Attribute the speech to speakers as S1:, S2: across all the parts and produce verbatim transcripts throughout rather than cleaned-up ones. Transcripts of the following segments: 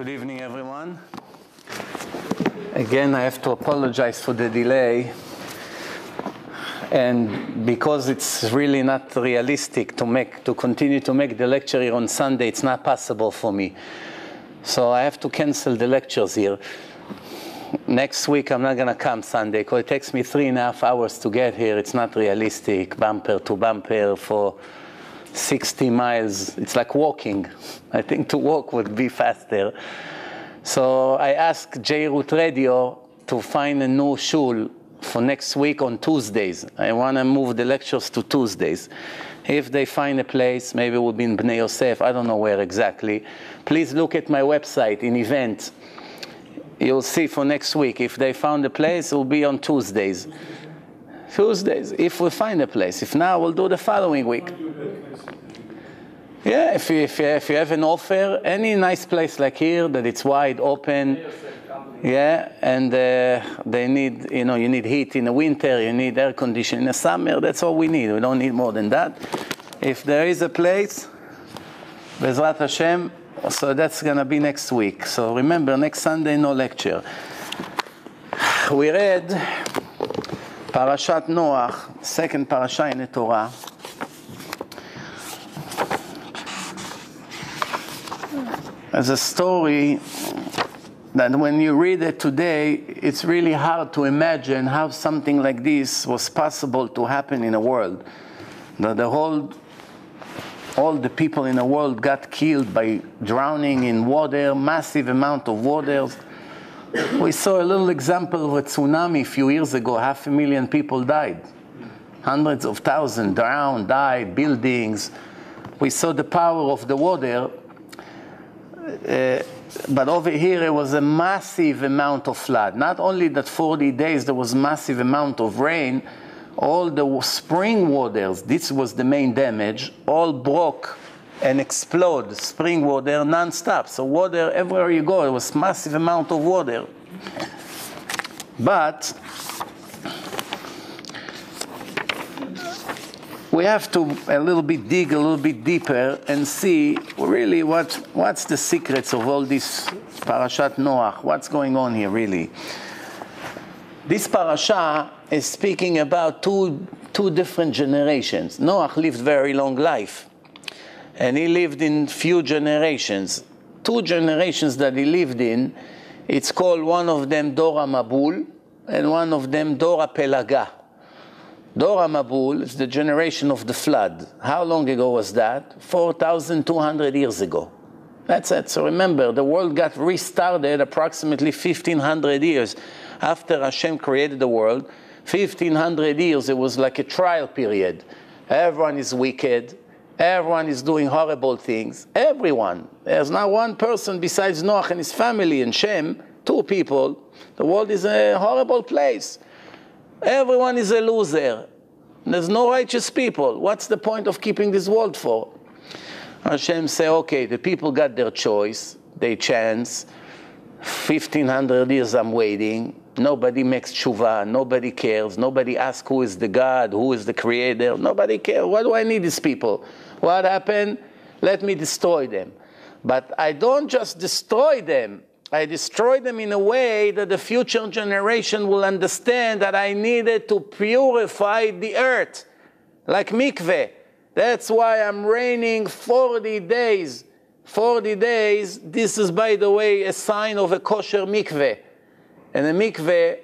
S1: Good evening, everyone. Again, I have to apologize for the delay. And because it's really not realistic to make, to continue to make the lecture here on Sunday, it's not possible for me. So I have to cancel the lectures here. Next week, I'm not going to come Sunday because it takes me three and a half hours to get here. It's not realistic, bumper to bumper for sixty miles. It's like walking. I think to walk would be faster. So I asked J-Root Radio to find a new shul for next week on Tuesdays. I want to move the lectures to Tuesdays. If they find a place, maybe it will be in Bnei Yosef, I don't know where exactly. Please look at my website in events. You'll see for next week. If they found a place, it will be on Tuesdays. Tuesdays, if we find a place. If not, we'll do the following week. Yeah, if you, if you, if you have an offer, any nice place like here, that it's wide open, yeah, and uh, they need, you know, you need heat in the winter, you need air conditioning in the summer, that's all we need. We don't need more than that. If there is a place, Bezrat Hashem, so that's going to be next week. So remember, next Sunday, no lecture. We read Parashat Noach, second parasha in the Torah. There's a story that when you read it today, it's really hard to imagine how something like this was possible to happen in the world. That the whole, all the people in the world got killed by drowning in water, massive amount of waters. We saw a little example of a tsunami a few years ago. Half a million people died. Hundreds of thousands drowned, died, buildings. We saw the power of the water. Uh, but over here, it was a massive amount of flood. Not only that forty days, there was massive amount of rain. All the spring waters, this was the main damage, all broke and explode, spring water non-stop. So water, everywhere you go, it was massive amount of water. But we have to a little bit dig a little bit deeper and see really what, what's the secrets of all this Parashat Noach. What's going on here, really? This parasha is speaking about two, two different generations. Noach lived very long life. And he lived in few generations. Two generations that he lived in, it's called one of them Dora Mabul, and one of them Dora Pelaga. Dora Mabul is the generation of the flood. How long ago was that? four thousand two hundred years ago. That's it. So remember, the world got restarted approximately fifteen hundred years after Hashem created the world. fifteen hundred years, it was like a trial period. Everyone is wicked. Everyone is doing horrible things. Everyone. There's not one person besides Noach and his family and Shem, two people. The world is a horrible place. Everyone is a loser. There's no righteous people. What's the point of keeping this world for? Hashem say, okay, the people got their choice, they chance. fifteen hundred years I'm waiting. Nobody makes tshuva. Nobody cares. Nobody asks who is the God, who is the creator. Nobody cares. Why do I need these people? What happened? Let me destroy them. But I don't just destroy them. I destroy them in a way that the future generation will understand that I needed to purify the earth, like mikveh. That's why I'm raining forty days. forty days, this is, by the way, a sign of a kosher mikveh. And a mikveh,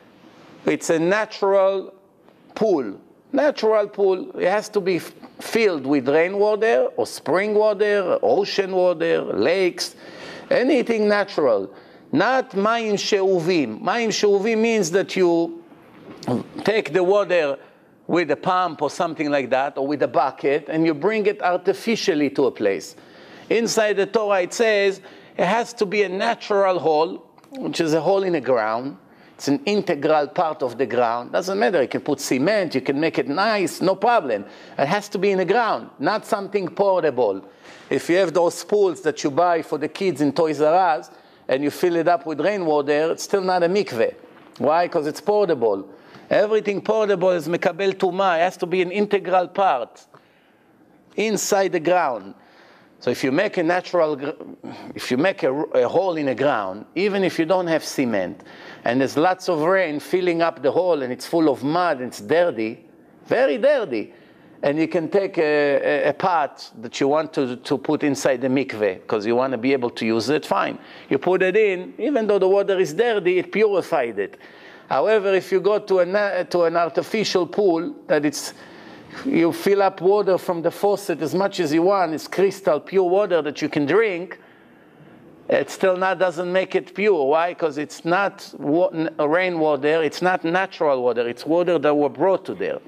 S1: it's a natural pool. Natural pool, it has to be filled with rainwater, or spring water, or ocean water, lakes, anything natural. Not mayim she'uvim. Mayim she'uvim means that you take the water with a pump or something like that, or with a bucket, and you bring it artificially to a place. Inside the Torah it says it has to be a natural hole, which is a hole in the ground. It's an integral part of the ground. Doesn't matter, you can put cement, you can make it nice, no problem. It has to be in the ground, not something portable. If you have those pools that you buy for the kids in Toys R Us, and you fill it up with rainwater, it's still not a mikveh. Why? Because it's portable. Everything portable is mekabel tumah. It has to be an integral part inside the ground. So if you make a natural, if you make a, a hole in the ground, even if you don't have cement, and there's lots of rain filling up the hole and it's full of mud and it's dirty, very dirty, and you can take a, a, a pot that you want to, to put inside the mikveh because you want to be able to use it, fine. You put it in, even though the water is dirty, it purified it. However, if you go to, a, to an artificial pool that it's, you fill up water from the faucet as much as you want, it's crystal pure water that you can drink, it still not doesn't make it pure. Why? Because it's not rainwater, it's not natural water, it's water that were brought to there.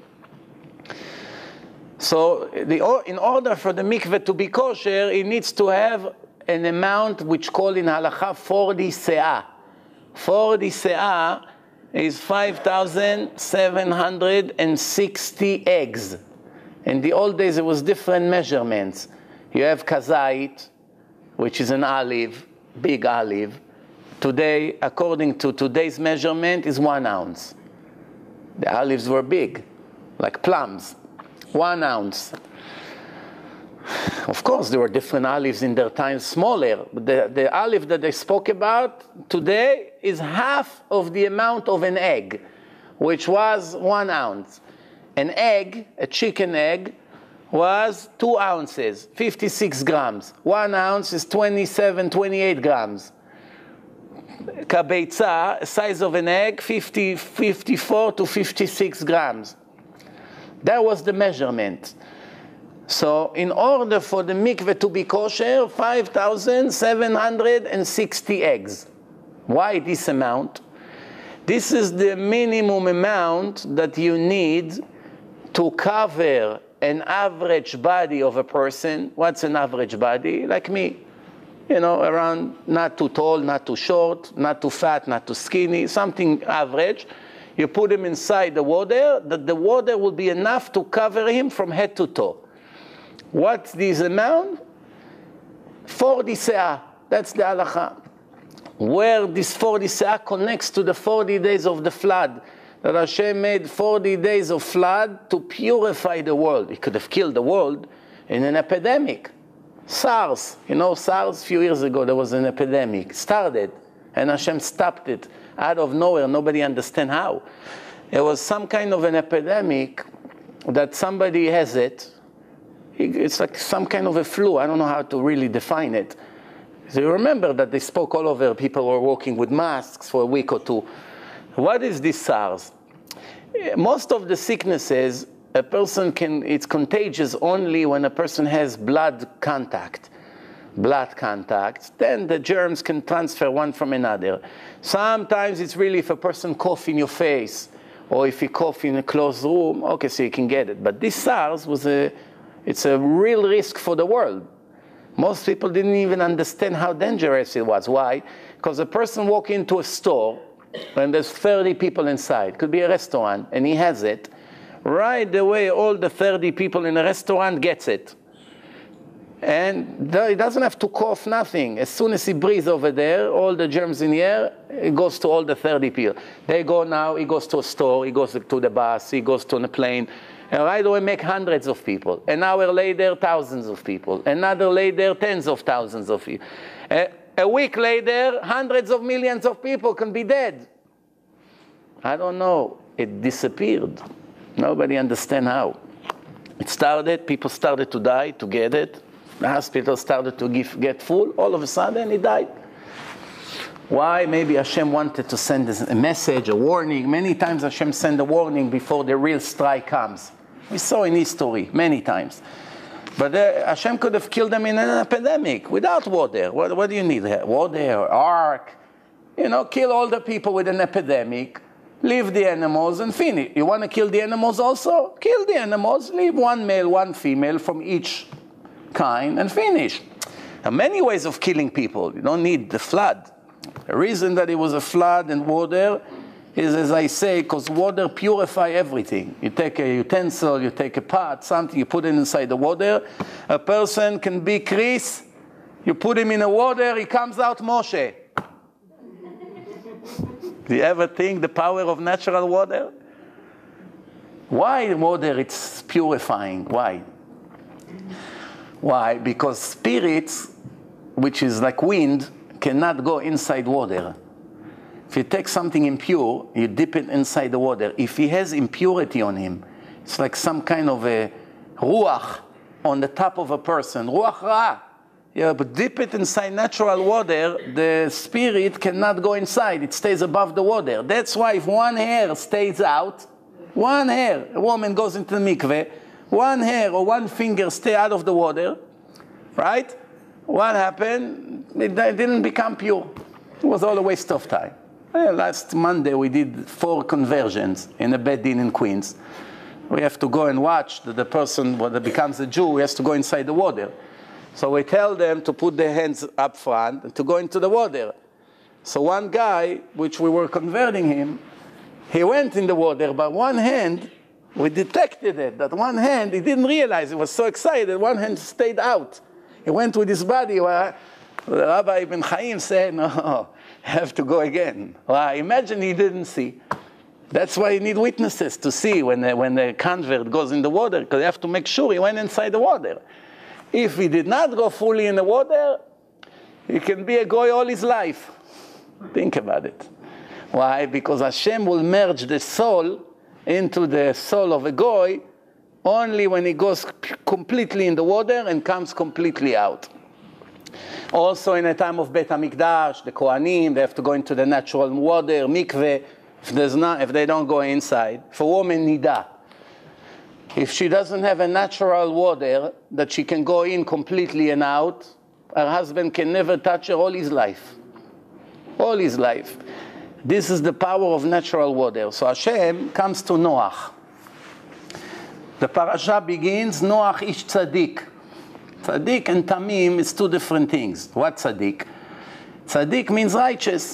S1: So the, in order for the mikveh to be kosher, it needs to have an amount which called in halacha forty se'ah. forty se'ah is five thousand seven hundred sixty eggs. In the old days, it was different measurements. You have kazait, which is an olive, big olive. Today, according to today's measurement, is one ounce. The olives were big, like plums. One ounce. Of course, there were different olives in their time, smaller. But the, the olive that they spoke about today is half of the amount of an egg, which was one ounce. An egg, a chicken egg, was two ounces, fifty-six grams. One ounce is twenty-seven, twenty-eight grams. Kabeitza, size of an egg, fifty, fifty-four to fifty-six grams. That was the measurement. So in order for the mikveh to be kosher, five thousand seven hundred sixty eggs. Why this amount? This is the minimum amount that you need to cover an average body of a person. What's an average body? Like me. You know, around not too tall, not too short, not too fat, not too skinny, something average. You put him inside the water, that the water will be enough to cover him from head to toe. What's this amount? forty se'ah. That's the halacha. Where this forty se'ah connects to the forty days of the flood. That Hashem made forty days of flood to purify the world. He could have killed the world in an epidemic. SARS. You know, SARS, a few years ago, there was an epidemic. Started, and Hashem stopped it. Out of nowhere, nobody understand how. It was some kind of an epidemic that somebody has it. It's like some kind of a flu. I don't know how to really define it. So you remember that they spoke all over. People were walking with masks for a week or two. What is this SARS? Most of the sicknesses, a person can, it's contagious only when a person has blood contact. Blood contact, then the germs can transfer one from another. Sometimes it's really if a person coughs in your face, or if you cough in a closed room, okay, so you can get it. But this SARS was a, it's a real risk for the world. Most people didn't even understand how dangerous it was. Why? Because a person walks into a store, and there's thirty people inside. Could be a restaurant, and he has it. Right away, all the thirty people in the restaurant gets it. And he doesn't have to cough, nothing. As soon as he breathes over there, all the germs in the air, it goes to all the thirty people. They go now, he goes to a store, he goes to the bus, he goes to a plane. And right away make hundreds of people. An hour later, thousands of people. Another later, tens of thousands of people. A, a week later, hundreds of millions of people can be dead. I don't know. It disappeared. Nobody understands how. It started, people started to die to get it. The hospital started to give, get full. All of a sudden, he died. Why? Maybe Hashem wanted to send a message, a warning. Many times Hashem sent a warning before the real strike comes. We saw in history many times. But uh, Hashem could have killed them in an epidemic without water. What, what do you need? Water, ark. You know, kill all the people with an epidemic. Leave the animals and finish. You want to kill the animals also? Kill the animals. Leave one male, one female from each kind and finish. There are many ways of killing people. You don't need the flood. The reason that it was a flood and water is, as I say, because water purifies everything. You take a utensil, you take a pot, something, you put it inside the water. A person can be Chris. You put him in the water, he comes out Moshe. Do you ever think the power of natural water? Why water? It's purifying. Why? Why? Because spirits, which is like wind, cannot go inside water. If you take something impure, you dip it inside the water. If he has impurity on him, it's like some kind of a ruach on the top of a person. Ruach ra. You dip it inside natural water, the spirit cannot go inside. It stays above the water. That's why if one hair stays out, one hair, a woman goes into the mikveh, one hair or one finger stay out of the water, right? What happened? It didn't become pure. It was all a waste of time. Well, last Monday we did four conversions in a Beit Din in Queens. We have to go and watch that the person when it becomes a Jew, he has to go inside the water. So we tell them to put their hands up front and to go into the water. So one guy, which we were converting him, he went in the water, but one hand, we detected it, that one hand, he didn't realize, he was so excited, one hand stayed out. He went with his body, where the Rabbi Ibn Chaim said, no, have to go again. Well, imagine he didn't see. That's why you need witnesses to see when the, when the convert goes in the water, because you have to make sure he went inside the water. If he did not go fully in the water, he can be a goy all his life. Think about it. Why? Because Hashem will merge the soul into the soul of a goy only when he goes completely in the water and comes completely out. Also in the time of Beit HaMikdash, the Kohanim, they have to go into the natural water, mikveh, if, there's not, if they don't go inside. For woman, nidah. If she doesn't have a natural water that she can go in completely and out, her husband can never touch her all his life. All his life. This is the power of natural water. So Hashem comes to Noach. The parasha begins, Noach ish tzaddik. Tzaddik and tamim is two different things. What tzaddik? Tzaddik means righteous.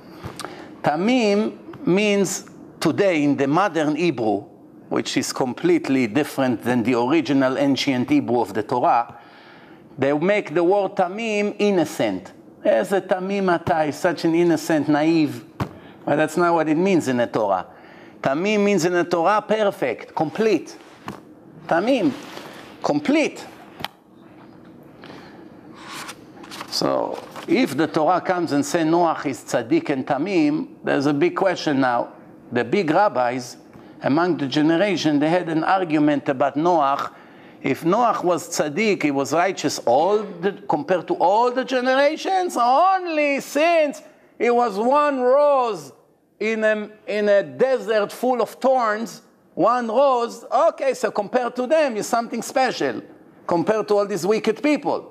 S1: Tamim means today in the modern Hebrew, which is completely different than the original ancient Hebrew of the Torah, they make the word tamim innocent. As a tamim atah, such an innocent, naive. But that's not what it means in the Torah. Tamim means in the Torah perfect, complete. Tamim, complete. So if the Torah comes and says Noach is tzaddik and tamim, there's a big question now. The big rabbis among the generation, they had an argument about Noach. If Noach was tzaddik, he was righteous all the, compared to all the generations, only since he was one rose in a, in a desert full of thorns, one rose, okay, so compared to them, he's something special, compared to all these wicked people.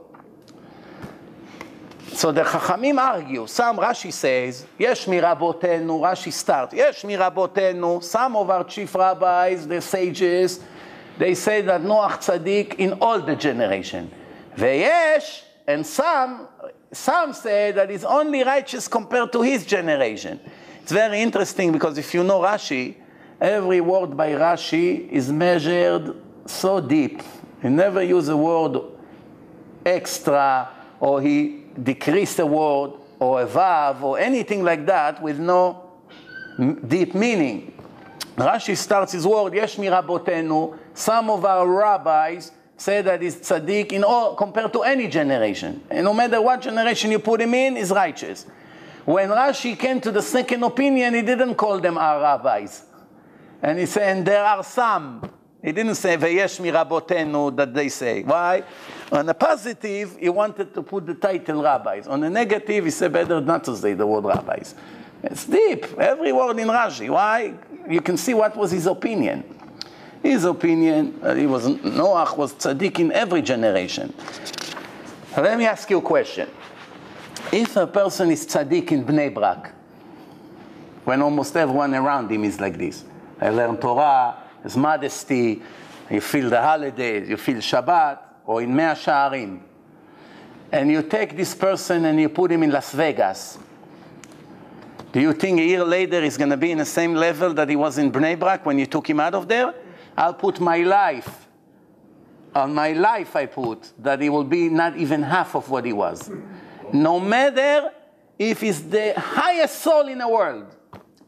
S1: So the Chachamim argue. Some Rashi says, Yesh mirabotenu, Rashi starts, Yesh mirabotenu, some of our chief rabbis, the sages, they say that Noach tzaddik in all the generation. Veyesh, and some, some say that he's only righteous compared to his generation. It's very interesting because if you know Rashi, every word by Rashi is measured so deep. He never uses a word extra, or he decreased a word, or a vav, or anything like that with no deep meaning. Rashi starts his word, Yesh mirabotenu. Some of our rabbis say that he's tzaddik in all, compared to any generation. And no matter what generation you put him in, he's righteous. When Rashi came to the second opinion, he didn't call them our rabbis. And he said, and there are some. He didn't say, Veyesh mirabotenu, that they say. Why? On the positive, he wanted to put the title rabbis. On the negative, he said better not to say the word rabbis. It's deep, every word in Rashi. Why? You can see what was his opinion. His opinion, uh, he was, Noach was tzaddik in every generation. Let me ask you a question. If a person is tzaddik in Bnei Brak, when almost everyone around him is like this, they learn Torah, there's modesty, you feel the holidays, you feel Shabbat, or in Mea Sha'arim, and you take this person and you put him in Las Vegas, do you think a year later he's going to be in the same level that he was in Bnei Brak when you took him out of there? I'll put my life, on my life I put, that he will be not even half of what he was. No matter if he's the highest soul in the world,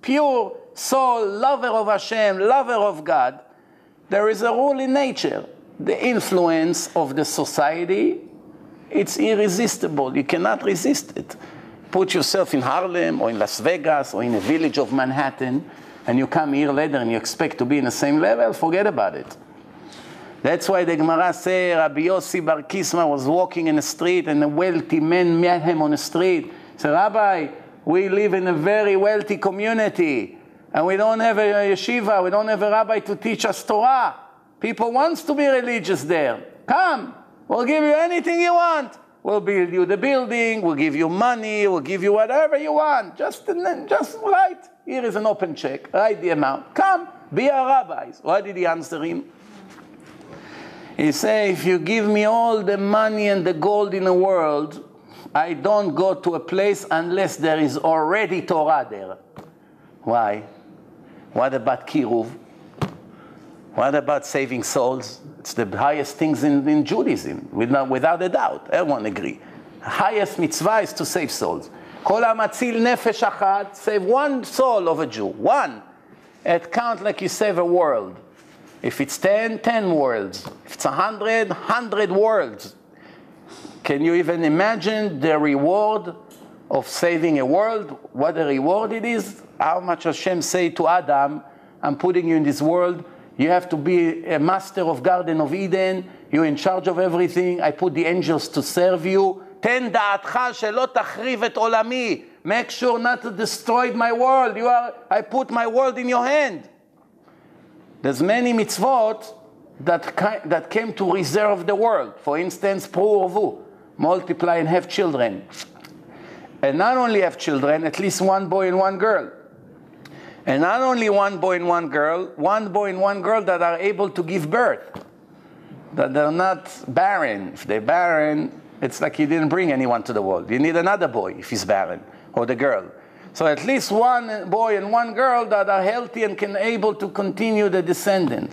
S1: pure soul, lover of Hashem, lover of God, there is a rule in nature. the influence of the society, it's irresistible. You cannot resist it. Put yourself in Harlem or in Las Vegas or in a village of Manhattan, and you come here later and you expect to be in the same level, forget about it. That's why the Gemara says Rabbi Yossi Bar Kisma was walking in the street and a wealthy man met him on the street. He said, Rabbi, we live in a very wealthy community and we don't have a yeshiva, we don't have a rabbi to teach us Torah. People want to be religious there. Come, we'll give you anything you want. We'll build you the building, we'll give you money, we'll give you whatever you want. Just, just write. Here is an open check. Write the amount. Come, be our rabbis. What did he answer him? He said, if you give me all the money and the gold in the world, I don't go to a place unless there is already Torah there. Why? What about Kiruv? What about saving souls? It's the highest things in, in Judaism, without, without a doubt. Everyone agree. The highest mitzvah is to save souls. Kol hamatzil nefesh achat, save one soul of a Jew. One. It counts like you save a world. If it's ten, ten worlds. If it's a hundred, hundred worlds. Can you even imagine the reward of saving a world? What a reward it is? How much Hashem say to Adam, I'm putting you in this world. You have to be a master of Garden of Eden. You're in charge of everything. I put the angels to serve you. Ten da'atcha shelo tachriv et olami. Make sure not to destroy my world. You are, I put my world in your hand. There's many mitzvot that, that came to reserve the world. For instance, pru urvu, multiply and have children. And not only have children, at least one boy and one girl. And not only one boy and one girl, one boy and one girl that are able to give birth. That they're not barren. If they're barren, it's like you didn't bring anyone to the world. You need another boy if he's barren, or the girl. So at least one boy and one girl that are healthy and can able to continue the descendant.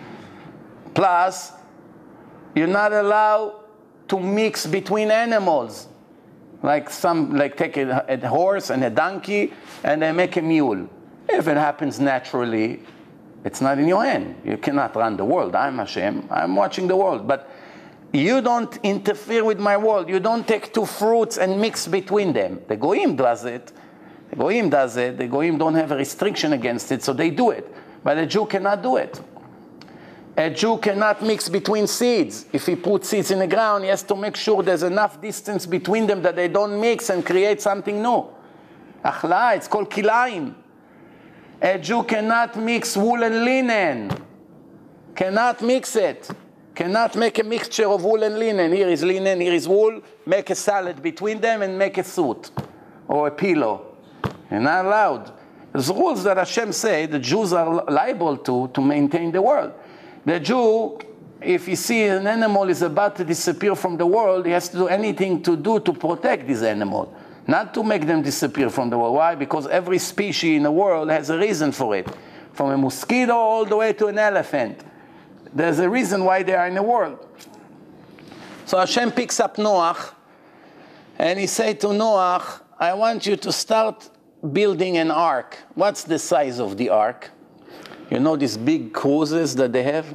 S1: Plus, you're not allowed to mix between animals. Like some, like take a, a horse and a donkey and they make a mule. If it happens naturally, it's not in your hand. You cannot run the world. I'm Hashem. I'm watching the world. But you don't interfere with my world. You don't take two fruits and mix between them. The Goyim does it. The Goyim does it. The Goyim don't have a restriction against it, so they do it. But a Jew cannot do it. A Jew cannot mix between seeds. If he puts seeds in the ground, he has to make sure there's enough distance between them that they don't mix and create something new. Achla, it's called kilaim. A Jew cannot mix wool and linen. Cannot mix it. Cannot make a mixture of wool and linen. Here is linen, here is wool. Make a salad between them and make a suit or a pillow. You're not allowed. There's rules that Hashem say the Jews are liable to to maintain the world. The Jew, if he sees an animal is about to disappear from the world, he has to do anything to do to protect this animal. Not to make them disappear from the world. Why? Because every species in the world has a reason for it. From a mosquito all the way to an elephant. There's a reason why they are in the world. So Hashem picks up Noach, and he said to Noach, I want you to start building an ark. What's the size of the ark? You know these big cruises that they have?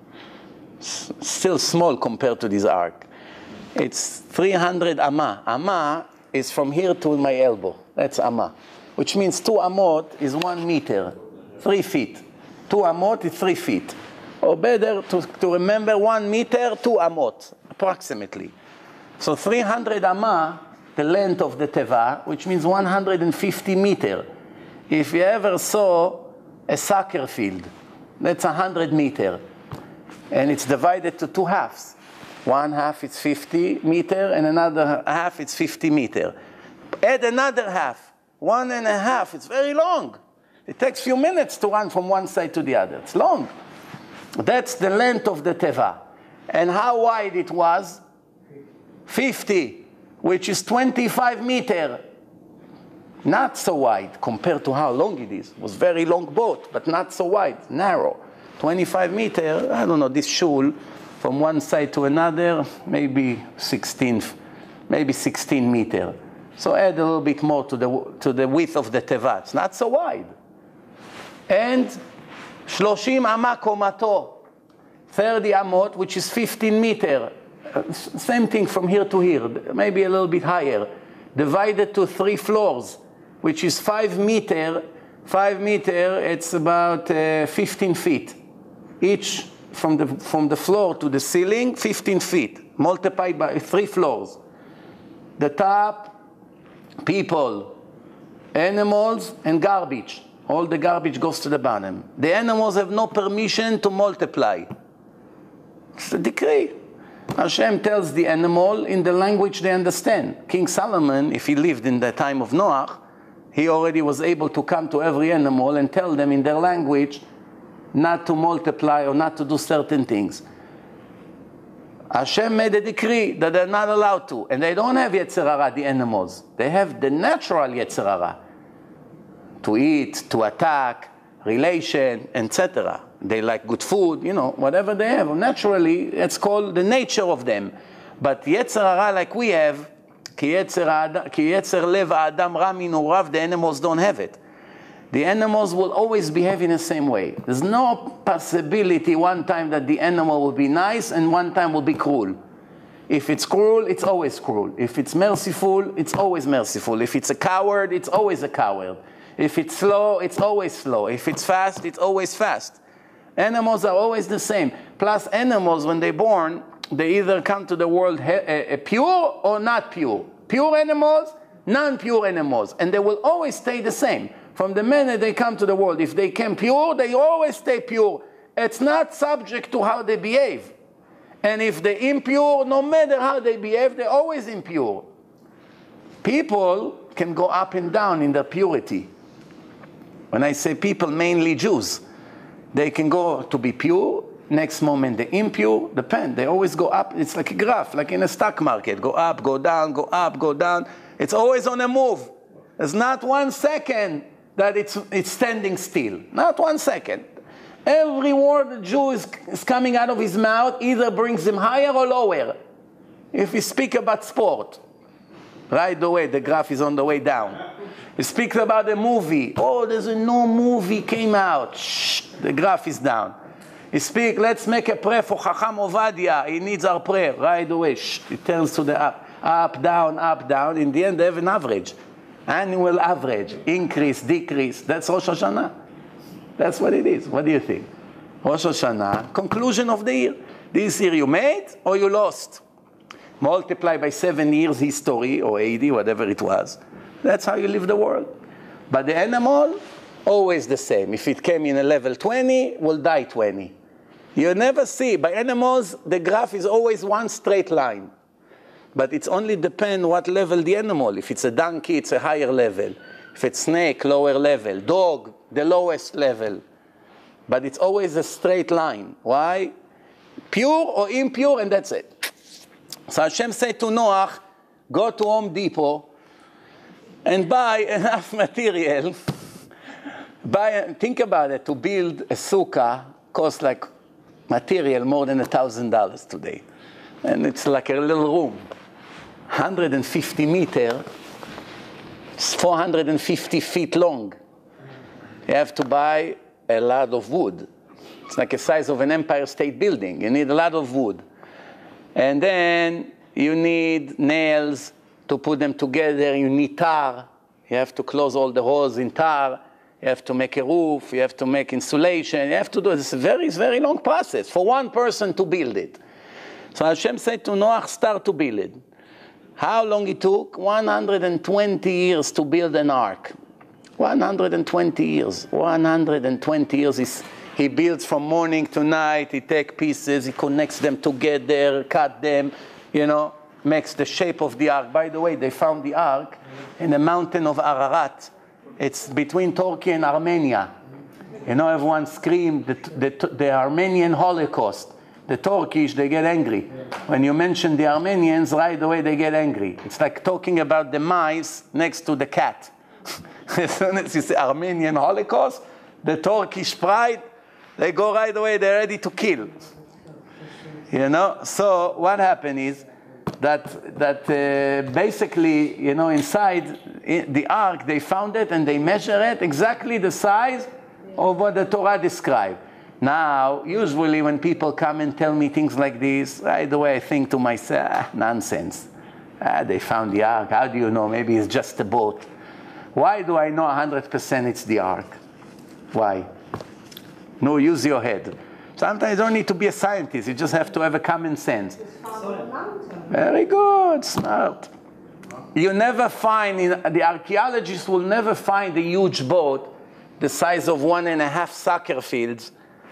S1: S still small compared to this ark. It's three hundred amah. Amah is from here to my elbow. That's amah. Which means two amot is one meter, three feet. Two amot is three feet. Or better to, to remember one meter, two amot, approximately. So three hundred amah, the length of the teva, which means one hundred fifty meter. If you ever saw a soccer field, that's one hundred meter. And it's divided to two halves. One half is fifty meter, and another half is fifty meter. Add another half, one and a half, it's very long. It takes a few minutes to run from one side to the other. It's long. That's the length of the teva. And how wide it was? fifty. Which is twenty-five meter. Not so wide compared to how long it is. It was a very long boat, but not so wide, narrow. twenty-five meter, I don't know, this shul, from one side to another, maybe sixteen, maybe sixteen meter. So add a little bit more to the, to the width of the teva. It's not so wide. And shloshim ama komato, thirty amot, which is fifteen meter. Uh, same thing from here to here, maybe a little bit higher. Divided to three floors, which is five meter. Five meter, it's about uh, fifteen feet. Each from the, from the floor to the ceiling, fifteen feet, multiplied by three floors. The top, people, animals, and garbage. All the garbage goes to the bottom. The animals have no permission to multiply. It's a decree. Hashem tells the animal in the language they understand. King Solomon, if he lived in the time of Noah, he already was able to come to every animal and tell them in their language not to multiply or not to do certain things. Hashem made a decree that they're not allowed to. And they don't have Yetzer Hara, the animals. They have the natural Yetzer Hara. To eat, to attack, relation, et cetera. They like good food, you know, whatever they have. Naturally, it's called the nature of them. But Yetzer Hara, like we have, Ki Yetzer Lev Adam Ra Minurav, the animals don't have it. The animals will always behave in the same way. There's no possibility one time that the animal will be nice and one time will be cruel. If it's cruel, it's always cruel. If it's merciful, it's always merciful. If it's a coward, it's always a coward. If it's slow, it's always slow. If it's fast, it's always fast. Animals are always the same. Plus, animals, when they're born, they either come to the world pure or not pure. Pure animals, non-pure animals. And they will always stay the same. From the minute they come to the world, if they came pure, they always stay pure. It's not subject to how they behave. And if they're impure, no matter how they behave, they're always impure. People can go up and down in their purity. When I say people, mainly Jews, they can go to be pure, next moment they're impure, depend. They always go up. It's like a graph, like in a stock market. Go up, go down, go up, go down. It's always on a move. There's not one second that it's, it's standing still. Not one second. Every word the Jew is, is coming out of his mouth either brings him higher or lower. If you speak about sport, right away the graph is on the way down. You speak about a movie. Oh, there's a new movie came out. Shh, the graph is down. You speak, let's make a prayer for Chacham Ovadia. He needs our prayer. Right away, shh, it turns to the up. Up, down, up, down. In the end, they have an average. Annual average. Increase, decrease. That's Rosh Hashanah. That's what it is. What do you think? Rosh Hashanah, conclusion of the year. This year you made or you lost. Multiply by seven years history, or eighty, whatever it was. That's how you live the world. But the animal, always the same. If it came in a level twenty, will die twenty. You never see. By animals, the graph is always one straight line. But it's only depend what level the animal. If it's a donkey, it's a higher level. If it's snake, lower level. Dog, the lowest level. But it's always a straight line. Why? Pure or impure, and that's it. So Hashem said to Noah, go to Home Depot and buy enough material. Buy, think about it, to build a sukkah costs like material more than a thousand dollars today. And it's like a little room. one hundred fifty meter, it's four hundred fifty feet long. You have to buy a lot of wood. It's like the size of an Empire State Building. You need a lot of wood. And then you need nails to put them together. You need tar. You have to close all the holes in tar. You have to make a roof. You have to make insulation. You have to do it. It's a very, very long process for one person to build it. So Hashem said to Noah, start to build it. How long it took? one hundred twenty years to build an ark. one hundred twenty years. one hundred twenty years. Is, he builds from morning to night. He takes pieces. He connects them together, cut them, you know, makes the shape of the ark. By the way, they found the ark in the mountain of Ararat. It's between Turkey and Armenia. You know, everyone screamed the, the, the Armenian Holocaust. The Turkish, they get angry. When you mention the Armenians, right away they get angry. It's like talking about the mice next to the cat. As soon as you say Armenian Holocaust, the Turkish pride, they go right away, they're ready to kill. You know, so what happened is that, that uh, basically, you know, inside the ark, they found it and they measured it exactly the size of what the Torah described. Now, usually when people come and tell me things like this, right away I think to myself, ah, nonsense. Ah, they found the ark. How do you know? Maybe it's just a boat. Why do I know one hundred percent it's the ark? Why? No, use your head. Sometimes you don't need to be a scientist. You just have to have a common sense. Very good, smart. You never find, in, the archaeologists will never find a huge boat the size of one and a half soccer fields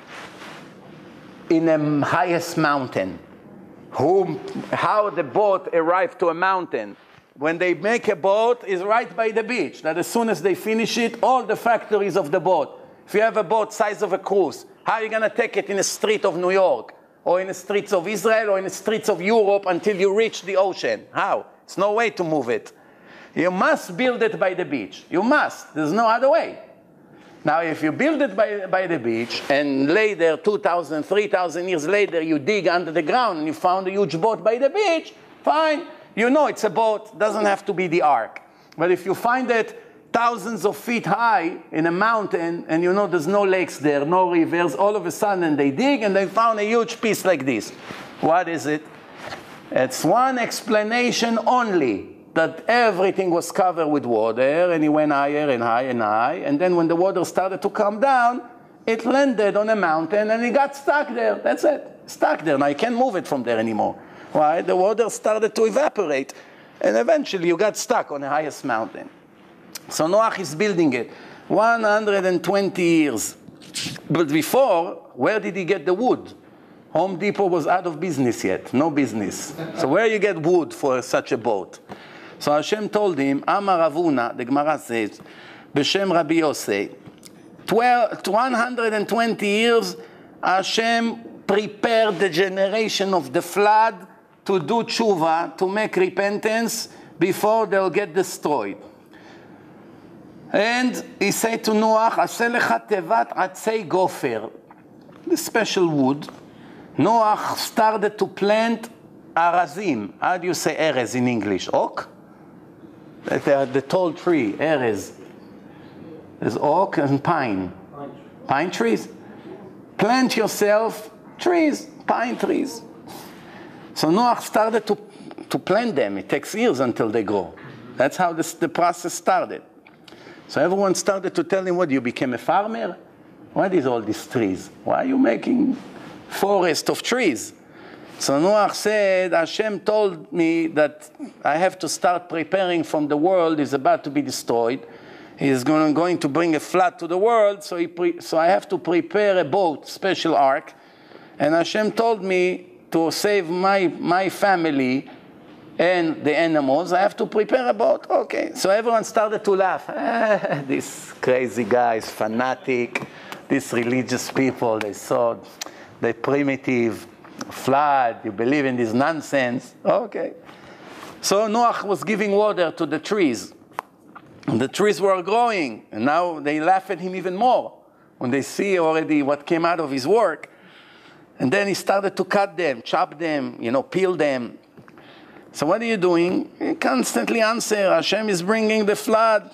S1: in the highest mountain. Who, how the boat arrived to a mountain. When they make a boat, is right by the beach. That as soon as they finish it, all the factories of the boat. If you have a boat size of a cruise, how are you going to take it in the street of New York? Or in the streets of Israel? Or in the streets of Europe until you reach the ocean? How? There's no way to move it. You must build it by the beach. You must. There's no other way. Now, if you build it by, by the beach, and later, two thousand, three thousand years later, you dig under the ground and you found a huge boat by the beach, fine. You know it's a boat. Doesn't have to be the ark. But if you find it thousands of feet high in a mountain, and you know there's no lakes there, no rivers, all of a sudden they dig and they found a huge piece like this. What is it? It's one explanation only, that everything was covered with water, and it went higher and higher and higher, and then when the water started to come down, it landed on a mountain and it got stuck there. That's it. Stuck there. Now you can't move it from there anymore. Why? The water started to evaporate, and eventually you got stuck on the highest mountain. So Noach is building it. one hundred twenty years. But before, where did he get the wood? Home Depot was out of business yet. No business. So where you get wood for such a boat? So Hashem told him, Amar Ravuna, the Gemara says, B'Shem Rabbi Yosei, one hundred twenty years, Hashem prepared the generation of the flood to do tshuva, to make repentance, before they'll get destroyed. And he said to Noach, Aseh lecha tevat atzei gofer, the special wood. Noach started to plant arazim. How do you say erez in English? Oak? The, the tall tree, erez. There's oak and pine. Pine, pine trees? Plant yourself trees, pine trees. So Noach started to, to plant them. It takes years until they grow. That's how this, the process started. So everyone started to tell him, what, you became a farmer? What is all these trees? Why are you making forest of trees? So Noach said, Hashem told me that I have to start preparing from the world is about to be destroyed. He is going, going to bring a flood to the world, so, he pre so I have to prepare a boat, special ark. And Hashem told me to save my, my family and the animals, I have to prepare a boat. Okay, so everyone started to laugh. Ah, these crazy guys, fanatic, these religious people, they saw the primitive flood, you believe in this nonsense. Okay. So Noach was giving water to the trees. And the trees were growing, and now they laugh at him even more when they see already what came out of his work. And then he started to cut them, chop them, you know, peel them. So what are you doing? You constantly answer, Hashem is bringing the flood.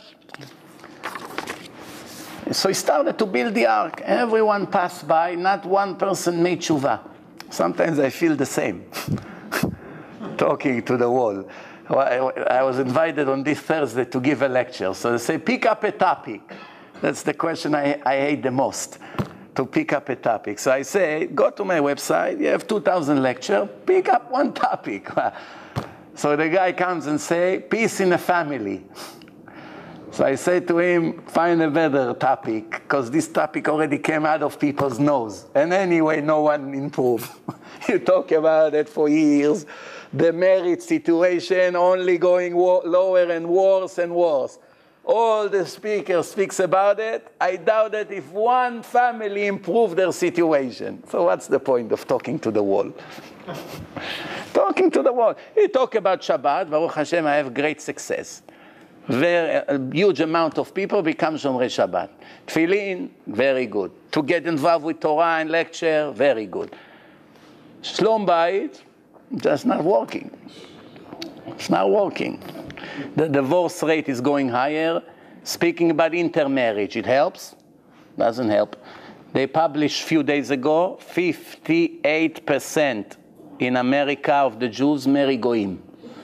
S1: So he started to build the ark. Everyone passed by, not one person made tshuva. Sometimes I feel the same, talking to the wall. I was invited on this Thursday to give a lecture. So they say, pick up a topic. That's the question I, I hate the most, to pick up a topic. So I say, go to my website, you have two thousand lectures, pick up one topic. So the guy comes and say, peace in the family. So I say to him, find a better topic, because this topic already came out of people's nose. And anyway, no one improved. You talk about it for years. The marriage situation only going lower and worse and worse. All the speakers speaks about it. I doubt that if one family improved their situation. So what's the point of talking to the wall? Talking to the wall. You talk about Shabbat, Baruch Hashem, I have great success. Very, a huge amount of people become Shomrei Shabbat. Tefillin, very good. To get involved with Torah and lecture, very good. Shlom Bayit, just not working. It's not working. The divorce rate is going higher. Speaking about intermarriage, it helps? Doesn't help. They published a few days ago, fifty-eight percent in America of the Jews marry goyim.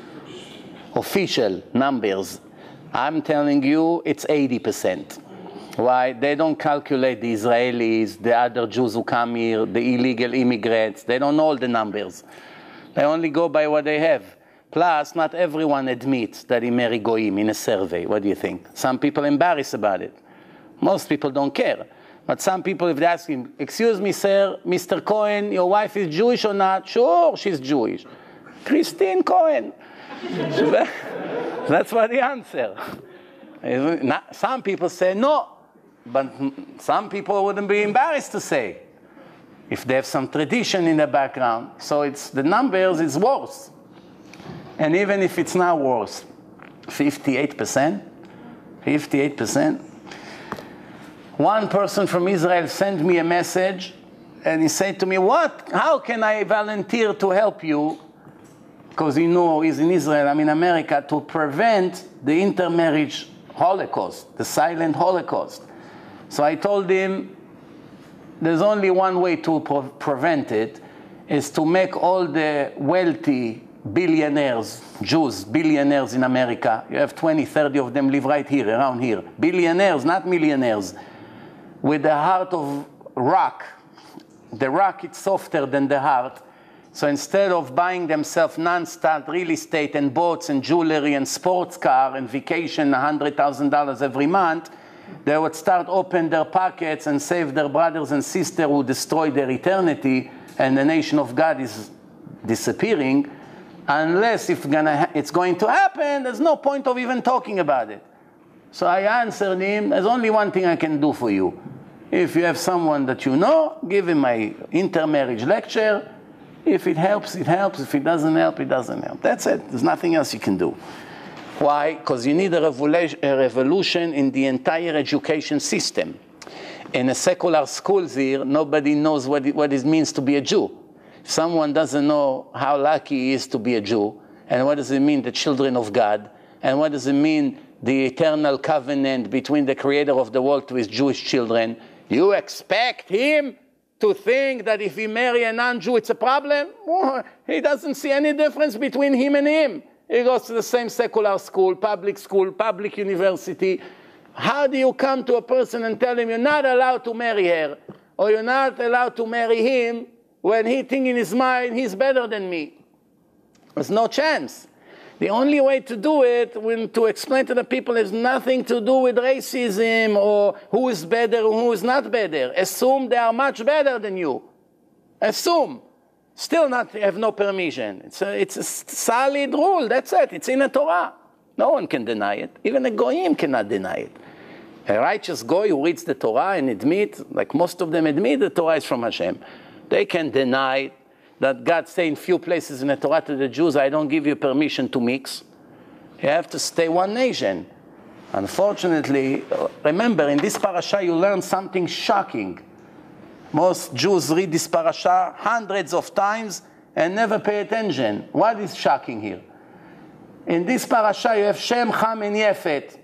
S1: Official numbers. I'm telling you, it's eighty percent. Why? They don't calculate the Israelis, the other Jews who come here, the illegal immigrants. They don't know all the numbers. They only go by what they have. Plus, not everyone admits that he married goyim in a survey. What do you think? Some people embarrassed about it. Most people don't care. But some people, if they ask him, excuse me, sir, Mister Cohen, your wife is Jewish or not? Sure, she's Jewish. Christine Cohen. That's what the answer. Some people say no. But some people wouldn't be embarrassed to say if they have some tradition in the background. So it's the numbers is worse. And even if it's not worse, fifty-eight percent, fifty-eight percent. One person from Israel sent me a message and he said to me, what, how can I volunteer to help you? Because you know he's in Israel, I'm in America, to prevent the intermarriage Holocaust, the silent Holocaust. So I told him, there's only one way to pre prevent it, is to make all the wealthy billionaires, Jews, billionaires in America, you have twenty, thirty of them live right here, around here, billionaires, not millionaires, with the heart of rock. The rock is softer than the heart. So instead of buying themselves non-stop real estate and boats and jewelry and sports car and vacation one hundred thousand dollars every month, they would start open their pockets and save their brothers and sisters who destroyed their eternity, and the nation of God is disappearing. Unless if gonna it's going to happen, there's no point of even talking about it. So I answered him, there's only one thing I can do for you. If you have someone that you know, give him my intermarriage lecture. If it helps, it helps. If it doesn't help, it doesn't help. That's it. There's nothing else you can do. Why? Because you need a revolution, a revolution in the entire education system. In the secular schools here, nobody knows what it, what it means to be a Jew. If someone doesn't know how lucky he is to be a Jew, and what does it mean, the children of God, and what does it mean, the eternal covenant between the creator of the world to his Jewish children, you expect him to think that if he marry a non-Jew, it's a problem? Oh, he doesn't see any difference between him and him. He goes to the same secular school, public school, public university. How do you come to a person and tell him you're not allowed to marry her, or you're not allowed to marry him, when he thinks in his mind he's better than me? There's no chance. The only way to do it, when to explain to the people, has nothing to do with racism or who is better or who is not better. Assume they are much better than you. Assume. Still not have no permission. It's a, it's a solid rule. That's it. It's in the Torah. No one can deny it. Even a goyim cannot deny it. A righteous goy who reads the Torah and admit, like most of them admit, the Torah is from Hashem. They can deny that God said in few places in the Torah to the Jews, I don't give you permission to mix. You have to stay one nation. Unfortunately, remember, in this parasha you learn something shocking. Most Jews read this parasha hundreds of times and never pay attention. What is shocking here? In this parasha you have Shem, Ham, and Yefet.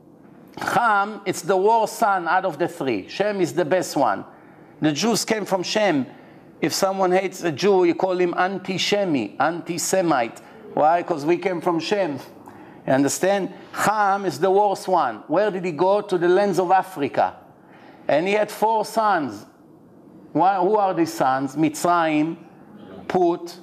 S1: Ham, it's the worst son out of the three. Shem is the best one. The Jews came from Shem. If someone hates a Jew, you call him anti-Shemi, anti-Semite. Why? Because we came from Shem. You understand? Ham is the worst one. Where did he go? To the lands of Africa. And he had four sons. Why, who are these sons? Mitzrayim, Put,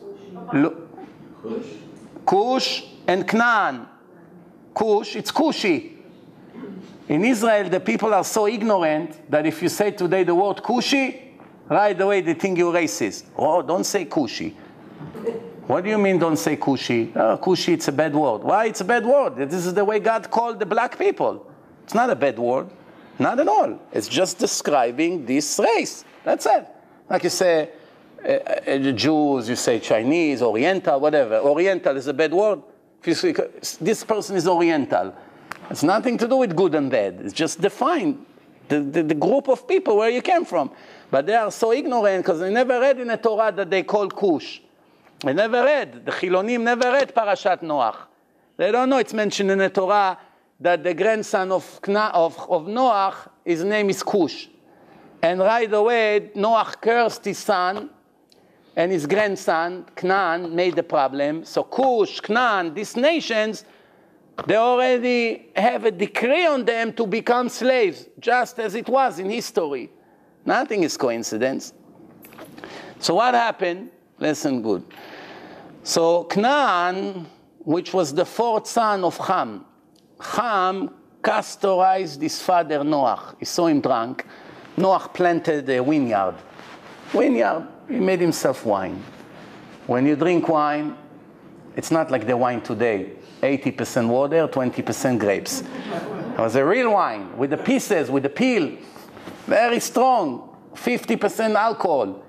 S1: Cush. Cush, and Canaan. Cush, it's Cushi. In Israel, the people are so ignorant that if you say today the word Cushi, right away they think you're racist. Oh, don't say Cushi. What do you mean don't say Cushi? Oh, Cushi, it's a bad word. Why it's a bad word? This is the way God called the black people. It's not a bad word. Not at all. It's just describing this race. That's it. Like you say, uh, uh, Jews, you say Chinese, Oriental, whatever. Oriental is a bad word. If you say, this person is Oriental. It's nothing to do with good and bad. It's just define the, the, the group of people where you came from. But they are so ignorant because they never read in the Torah that they call Cush. They never read. The Chilonim never read Parashat Noach. They don't know it's mentioned in the Torah that the grandson of, of, of Noach, his name is Cush. And right away, Noah cursed his son, and his grandson, Canaan, made the problem. So Cush, Canaan, these nations, they already have a decree on them to become slaves, just as it was in history. Nothing is coincidence. So what happened? Listen good. So Canaan, which was the fourth son of Ham, Ham castorized his father Noah. He saw him drunk. Noah planted a vineyard. Vineyard, he made himself wine. When you drink wine, it's not like the wine today. eighty percent water, twenty percent grapes. It was a real wine with the pieces, with the peel. Very strong. fifty percent alcohol.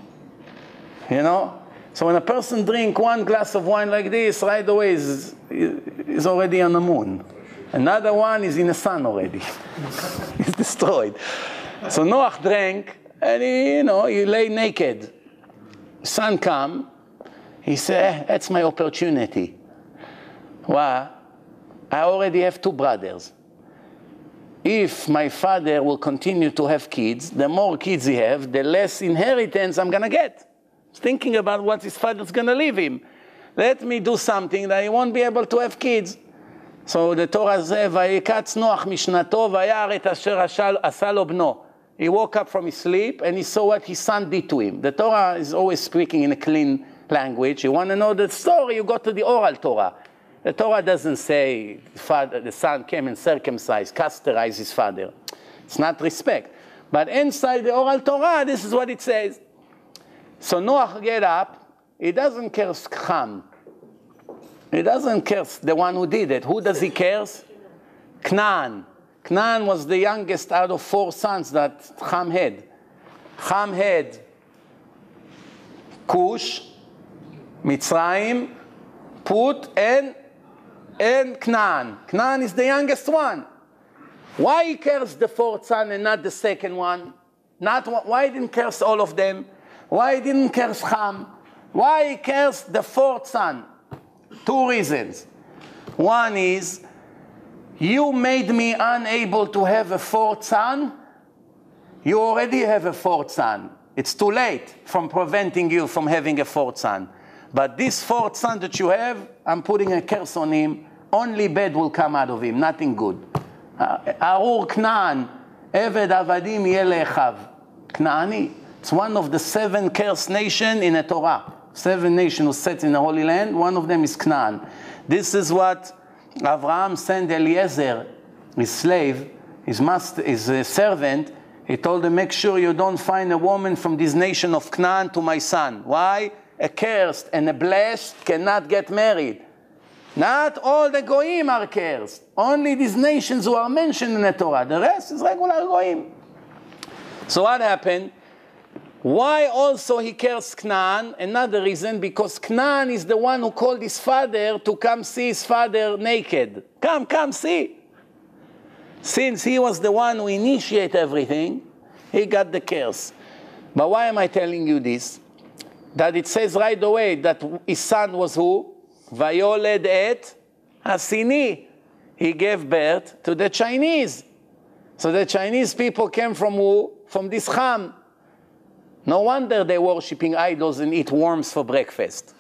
S1: You know? So when a person drinks one glass of wine like this, right away is is already on the moon. Another one is in the sun already. He's destroyed. So Noah drank, and he, you know, he lay naked. Sun come. He said, that's my opportunity. Well, I already have two brothers. If my father will continue to have kids, the more kids he have, the less inheritance I'm going to get. Thinking about what his father's going to leave him. Let me do something that he won't be able to have kids. So the Torah says, ויקץ נוח משנתו וירא את אשר עשה לו בנו. He woke up from his sleep and he saw what his son did to him. The Torah is always speaking in a clean language. You want to know the story, you go to the oral Torah. The Torah doesn't say the, father, the son came and circumcised, castorized his father. It's not respect. But inside the oral Torah, this is what it says. So Noah get up. He doesn't curse Ham. He doesn't curse the one who did it. Who does he curse? Canaan. Canaan was the youngest out of four sons that Ham had. Ham had Cush, Mitzrayim, Put, and, and Canaan. Canaan is the youngest one. Why he cursed the fourth son and not the second one? Not, why he didn't curse all of them? Why he didn't curse Ham? Why he cursed the fourth son? Two reasons. One is, you made me unable to have a fourth son. You already have a fourth son. It's too late from preventing you from having a fourth son. But this fourth son that you have, I'm putting a curse on him. Only bad will come out of him, nothing good. Arur Canaan, Eved Avadim Yeh Lechav. Knaani. It's one of the seven cursed nations in the Torah. Seven nations who set in the Holy Land. One of them is Canaan. This is what Abraham sent Eliezer, his slave, his master, his uh, servant. He told him, make sure you don't find a woman from this nation of Canaan to my son. Why? A cursed and a blessed cannot get married. Not all the Goyim are cursed. Only these nations who are mentioned in the Torah. The rest is regular Goyim. So what happened? Why also he cursed Canaan? Another reason, because Canaan is the one who called his father to come see his father naked. Come, come, see. Since he was the one who initiated everything, he got the curse. But why am I telling you this? That it says right away that his son was who? Vayoled et Hasini. He gave birth to the Chinese. So the Chinese people came from who? From this Ham. No wonder they're worshipping idols and eat worms for breakfast.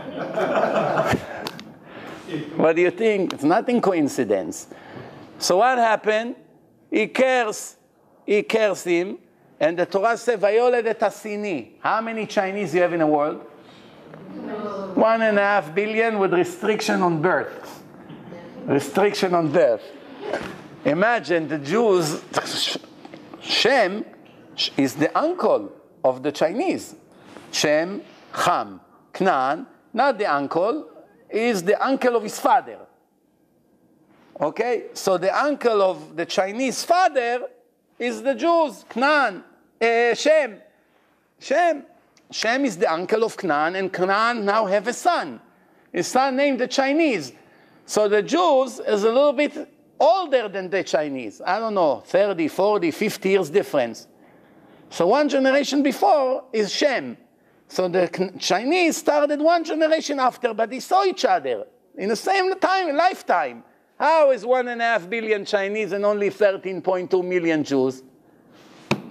S1: What do you think? It's nothing coincidence. So what happened? He cursed, he cursed him, and the Torah says, Vayoled et Hasini. How many Chinese you have in the world? No. One and a half billion with restriction on birth. Restriction on birth. Imagine the Jews, Shem is the uncle of the Chinese. Shem, Ham, Canaan, not the uncle, is the uncle of his father. Okay, so the uncle of the Chinese father is the Jews, Canaan, uh, Shem. Shem. Shem is the uncle of Canaan, and Canaan now have a son. His son named the Chinese. So the Jews is a little bit older than the Chinese. I don't know, thirty, forty, fifty years difference. So one generation before is Shem. So the Chinese started one generation after, but they saw each other in the same time, lifetime. How is one and a half billion Chinese and only thirteen point two million Jews?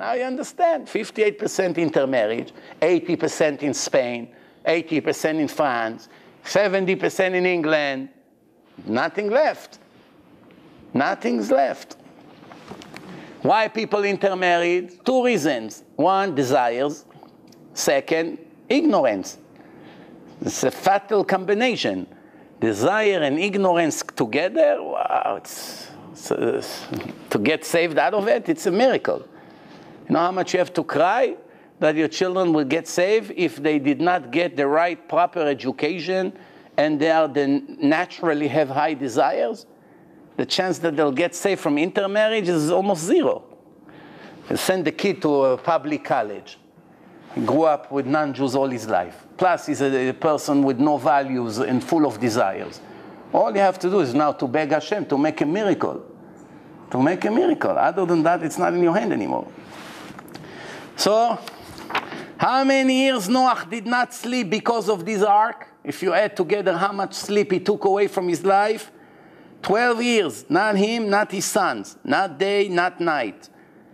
S1: now you understand. fifty-eight percent intermarriage, eighty percent in Spain, eighty percent in France, seventy percent in England. Nothing left. Nothing's left. Why people intermarried? Two reasons. One, desires. Second, ignorance. It's a fatal combination. Desire and ignorance together, wow, it's, it's, uh, to get saved out of it, it's a miracle. You know how much you have to cry that your children will get saved if they did not get the right, proper education and they are the naturally have high desires? The chance that they'll get saved from intermarriage is almost zero. You send the kid to a public college. He grew up with non-Jews all his life. Plus, he's a, a person with no values and full of desires. All you have to do is now to beg Hashem to make a miracle. To make a miracle. Other than that, it's not in your hand anymore. So, how many years Noach did not sleep because of this ark? If you add together how much sleep he took away from his life, twelve years. Not him, not his sons. Not day, not night.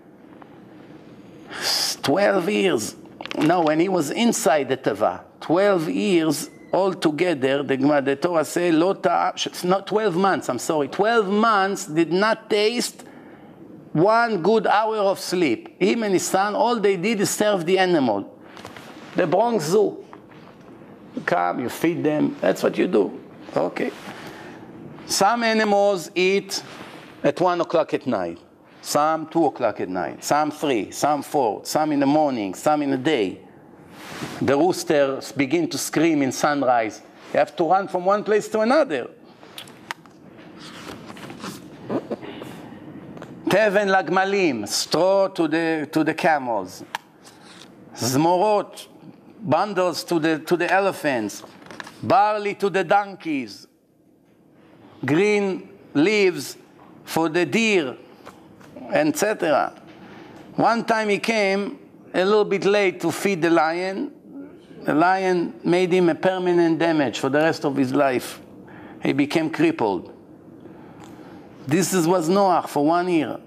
S1: twelve years. No, when he was inside the Teva, twelve years altogether, the, the Torah says, it's not twelve months, I'm sorry, twelve months did not taste one good hour of sleep. Him and his son, all they did is serve the animal. The Bronx Zoo. You come, you feed them, that's what you do. Okay. Some animals eat at one o'clock at night. Some two o'clock at night, some three, some four, some in the morning, some in the day. The roosters begin to scream in sunrise. You have to run from one place to another. Teven lagmalim, straw to the, to the camels. Zmorot, bundles to the, to the elephants. Barley to the donkeys. Green leaves for the deer, et cetera. One time he came a little bit late to feed the lion. The lion made him a permanent damage for the rest of his life. He became crippled. This was Noach for one year.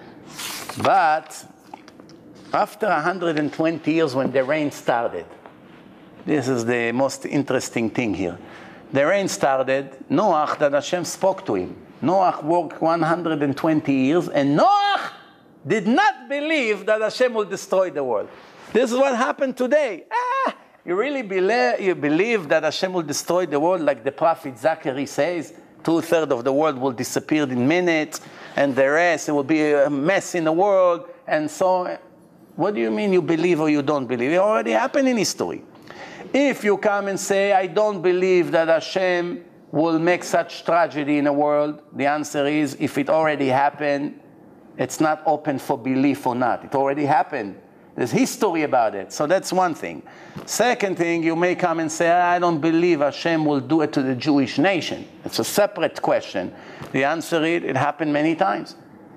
S1: But after one hundred twenty years when the rain started, this is the most interesting thing here. The rain started, Noach, that Hashem spoke to him. Noach worked one hundred twenty years, and Noach did not believe that Hashem will destroy the world. This is what happened today. Ah, you really believe, you believe that Hashem will destroy the world like the prophet Zachary says? Two-thirds of the world will disappear in minutes, and the rest, it will be a mess in the world, and so on. What do you mean you believe or you don't believe? It already happened in history. If you come and say, I don't believe that Hashem will make such tragedy in the world, the answer is, if it already happened, it's not open for belief or not. It already happened. There's history about it. So that's one thing. Second thing, you may come and say, I don't believe Hashem will do it to the Jewish nation. It's a separate question. The answer is, it happened many times.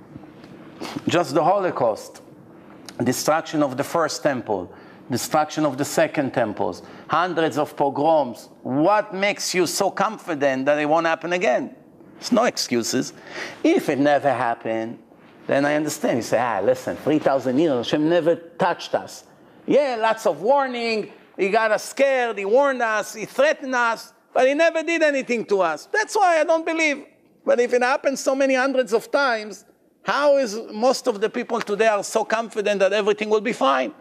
S1: Just the Holocaust, destruction of the first temple, destruction of the second temples, hundreds of pogroms. What makes you so confident that it won't happen again? There's no excuses. If it never happened, then I understand. You say, ah, listen, three thousand years, Hashem never touched us. Yeah, lots of warning. He got us scared. He warned us. He threatened us. But he never did anything to us. That's why I don't believe. But if it happens so many hundreds of times, how is most of the people today are so confident that everything will be fine?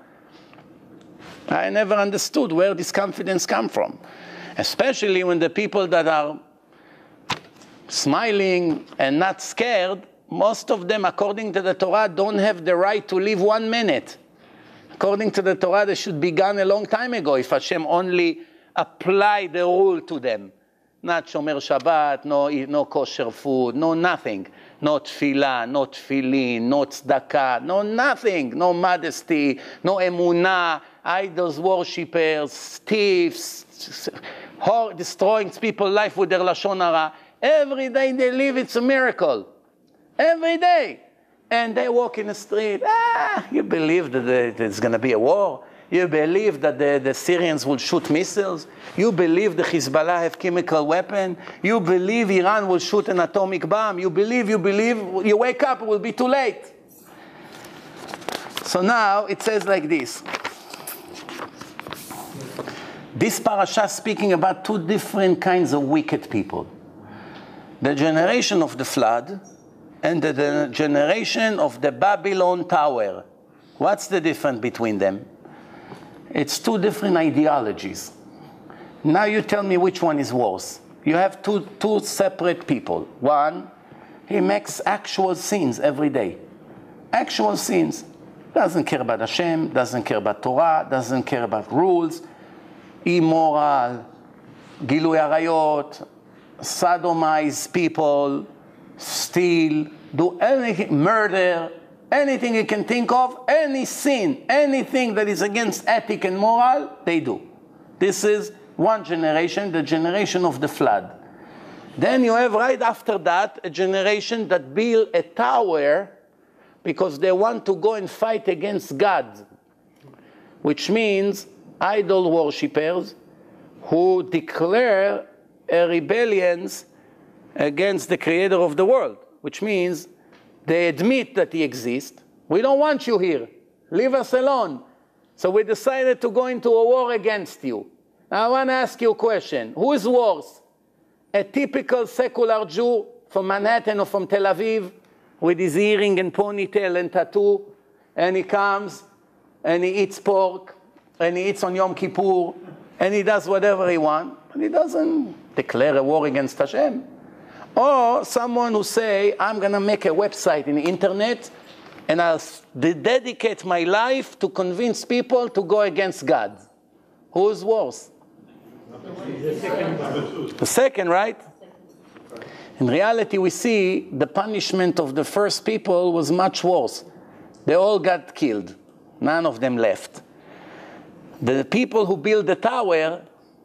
S1: I never understood where this confidence comes from. Especially when the people that are smiling and not scared, most of them, according to the Torah, don't have the right to live one minute. According to the Torah, they should be gone a long time ago if Hashem only applied the rule to them. Not Shomer Shabbat, no, no kosher food, no nothing. No tefillah, no tefillin, no tzedakah, no nothing. No modesty, no emunah, idols worshippers, thieves, destroying people's life with their lashon hara. Every day they live, it's a miracle. Every day. And they walk in the street. Ah, you believe that there's going to be a war? You believe that the, the Syrians will shoot missiles? You believe the Hezbollah have chemical weapon? You believe Iran will shoot an atomic bomb? You believe, you believe, you wake up, it will be too late. So now it says like this. This parasha is speaking about two different kinds of wicked people. The generation of the flood and the, the generation of the Babylon Tower. What's the difference between them? It's two different ideologies. Now you tell me which one is worse. You have two, two separate people. One, he makes actual sins every day. Actual sins. Doesn't care about Hashem, doesn't care about Torah, doesn't care about rules. Immoral, Gilui Arayot, sodomize people, steal, do anything, murder, anything you can think of, any sin, anything that is against ethic and moral, they do. This is one generation, the generation of the flood. Then you have right after that a generation that build a tower because they want to go and fight against God, which means idol worshippers who declare a rebellion against the creator of the world, which means they admit that he exists. We don't want you here. Leave us alone. So we decided to go into a war against you. Now I want to ask you a question. Who is worse? A typical secular Jew from Manhattan or from Tel Aviv with his earring and ponytail and tattoo, and he comes and he eats pork and he eats on Yom Kippur and he does whatever he wants, and he doesn't declare a war against Hashem. Or someone who say, I'm going to make a website in the internet and I'll dedicate my life to convince people to go against God. Who's worse?
S2: The second.
S1: The second, right? In reality, we see the punishment of the first people was much worse. They all got killed. None of them left. The people who built the tower,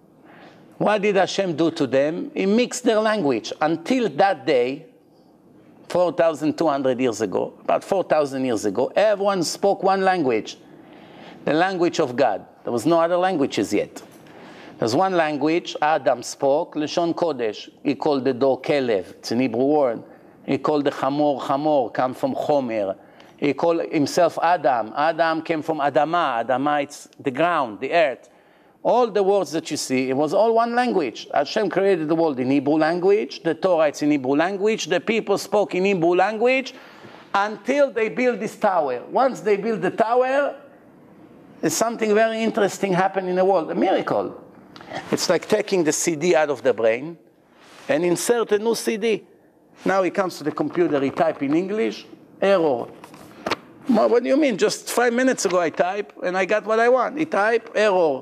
S1: what did Hashem do to them? He mixed their language. Until that day, four thousand two hundred years ago, about four thousand years ago, everyone spoke one language, the language of God. There was no other languages yet. There's one language Adam spoke, Lashon Kodesh. He called the dog Kelev, it's an Hebrew word. He called the Chamor, Chamor, come from Chomer. He called himself Adam. Adam came from Adama. Adama, it's the ground, the earth. All the words that you see, it was all one language. Hashem created the world in Hebrew language. The Torah, it's in Hebrew language. The people spoke in Hebrew language until they built this tower. Once they built the tower, there's something very interesting happened in the world, a miracle. It's like taking the C D out of the brain and insert a new C D. Now he comes to the computer, he type in English, error. Well, what do you mean? Just five minutes ago I type and I got what I want. He type, error.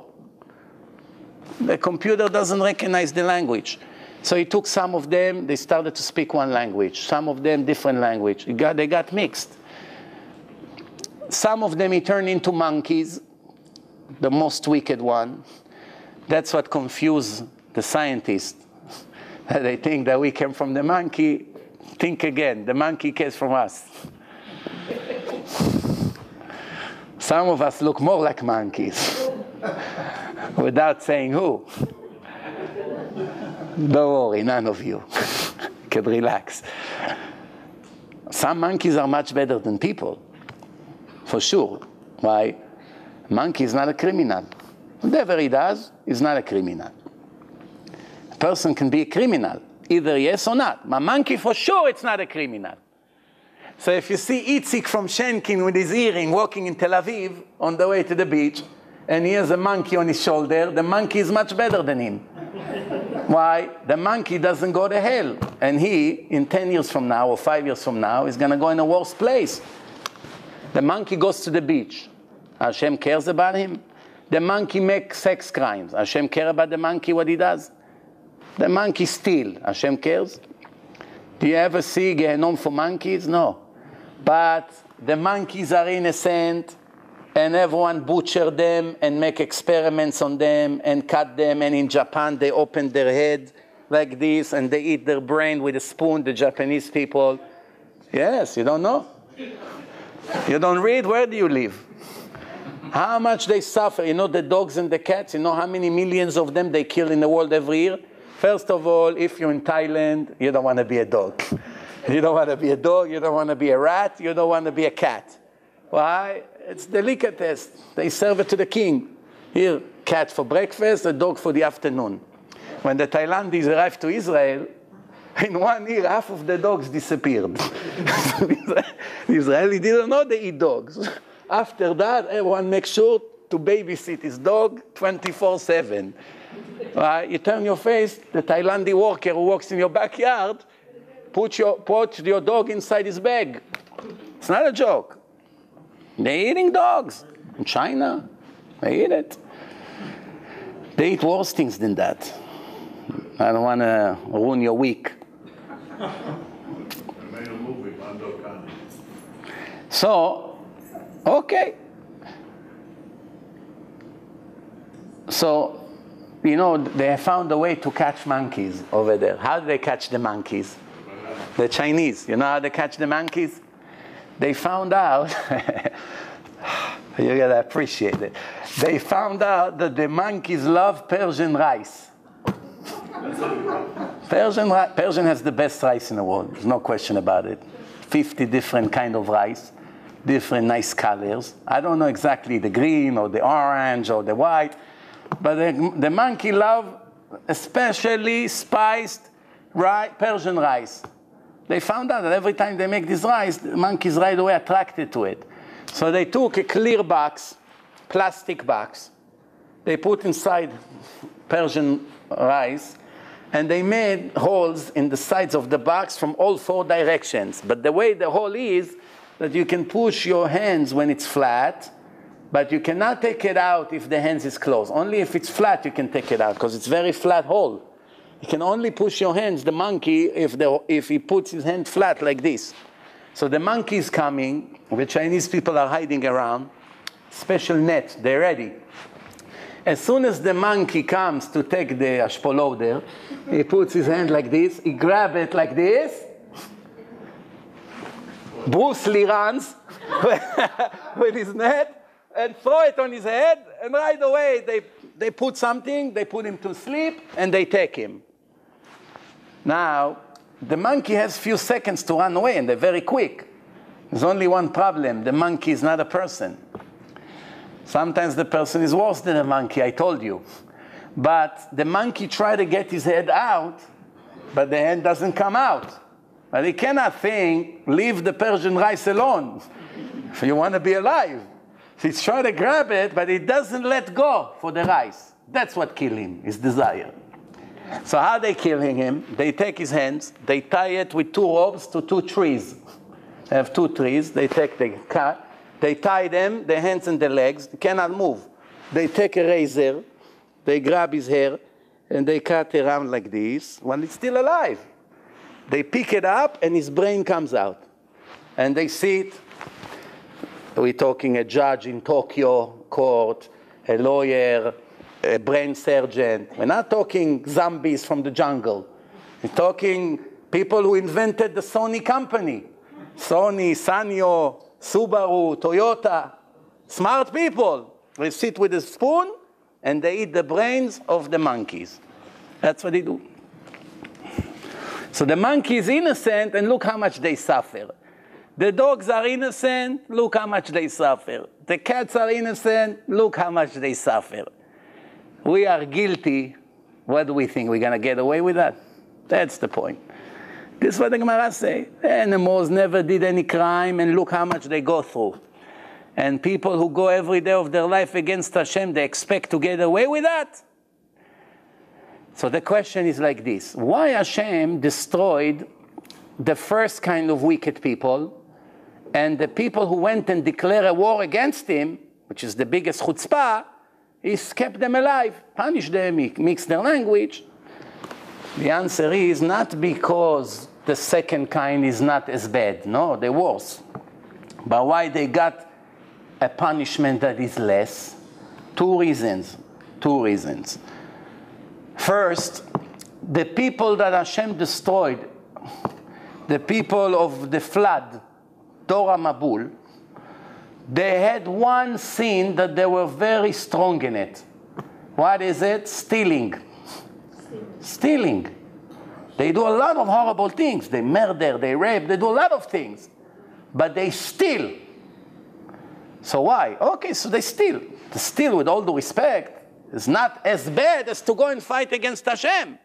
S1: The computer doesn't recognize the language. So he took some of them, they started to speak one language. Some of them different language. He got, they got mixed. Some of them he turned into monkeys, the most wicked one. That's what confused the scientists. They think that we came from the monkey. Think again, the monkey came from us. Some of us look more like monkeys, without saying who. Don't worry, none of you can relax. Some monkeys are much better than people, for sure. Why? Monkey is not a criminal. Whatever he does, he's not a criminal. A person can be a criminal, either yes or not. A monkey, for sure, it's not a criminal. So if you see Itzik from Shenkin with his earring walking in Tel Aviv on the way to the beach, and he has a monkey on his shoulder, the monkey is much better than him. Why? The monkey doesn't go to hell. And he, in ten years from now or five years from now, is going to go in a worse place. The monkey goes to the beach. Hashem cares about him. The monkey makes sex crimes. Hashem cares about the monkey, what he does? The monkey steals. Hashem cares. Do you ever see Gehenom for monkeys? No. But the monkeys are innocent, and everyone butcher them and make experiments on them and cut them. And in Japan, they open their head like this, and they eat their brain with a spoon, the Japanese people. Yes, you don't know? You don't read? Where do you live? How much they suffer. You know the dogs and the cats? You know how many millions of them they kill in the world every year? First of all, if you're in Thailand, you don't want to be a dog. You don't want to be a dog. You don't want to be a rat. You don't want to be a cat. Why? it's delicatessen. They serve it to the king. Here, cat for breakfast, a dog for the afternoon. When the Thailandis arrived to Israel, in one year, half of the dogs disappeared. The Israeli didn't know they eat dogs. After that, everyone makes sure to babysit his dog twenty-four seven. Uh, you turn your face, the Thailandi worker who walks in your backyard, put your, put your dog inside his bag. It's not a joke. They're eating dogs. In China, they eat it. They eat worse things than that. I don't want to ruin your week. So, okay. So, you know, they found a way to catch monkeys over there. How do they catch the monkeys? The Chinese. You know how they catch the monkeys? They found out, you gotta appreciate it. They found out that the monkeys love Persian rice. Persian, Persian has the best rice in the world. There's no question about it. fifty different kind of rice, different nice colors. I don't know exactly the green or the orange or the white, but the, the monkey love especially spiced rice, Persian rice. They found out that every time they make this rice, the monkeys right away attracted to it. So they took a clear box, plastic box. They put inside Persian rice, and they made holes in the sides of the box from all four directions. But the way the hole is, that you can push your hands when it's flat, but you cannot take it out if the hands is closed. Only if it's flat you can take it out, because it's very flat hole. You can only push your hands, the monkey, if, the, if he puts his hand flat like this. So the monkey is coming, the Chinese people are hiding around, special net, they're ready. As soon as the monkey comes to take the ashpoloder, he puts his hand like this, he grabs it like this. Bruce Lee runs with his net and throw it on his head, and right away they, they put something, they put him to sleep, and they take him. Now, the monkey has few seconds to run away, and they're very quick. There's only one problem. The monkey is not a person. Sometimes the person is worse than a monkey, I told you. But the monkey tried to get his head out, but the head doesn't come out. But he cannot think, leave the Persian rice alone. If you want to be alive. So he's trying to grab it, but he doesn't let go for the rice. That's what killed him, his desire. So how they killing him? They take his hands, they tie it with two ropes to two trees. They have two trees, they take the cut, they tie them, the hands and the legs, they cannot move. They take a razor, they grab his hair, and they cut around like this, when it's still alive. They pick it up, and his brain comes out. And they see it. We're talking a judge in Tokyo court, a lawyer, a brain surgeon. We're not talking zombies from the jungle. We're talking people who invented the Sony company. Sony, Sanyo, Subaru, Toyota. Smart people. They sit with a spoon, and they eat the brains of the monkeys. That's what they do. So the monkey is innocent, and look how much they suffer. The dogs are innocent, look how much they suffer. The cats are innocent, look how much they suffer. We are guilty. What do we think? We're going to get away with that? That's the point. This is what the Gemara say. The animals never did any crime, and look how much they go through. And people who go every day of their life against Hashem, they expect to get away with that? So the question is like this. Why Hashem destroyed the first kind of wicked people, and the people who went and declared a war against him, which is the biggest chutzpah, he kept them alive, punished them, he mixed their language? The answer is not because the second kind is not as bad. No, they're worse. But why they got a punishment that is less? Two reasons. Two reasons. First, the people that Hashem destroyed, the people of the flood, Dora Mabul, they had one sin that they were very strong in it. What is it? Stealing. Stealing. They do a lot of horrible things. They murder, they rape, they do a lot of things. But they steal. So why? Okay, so they steal. To steal, with all due respect, is not as bad as to go and fight against Hashem.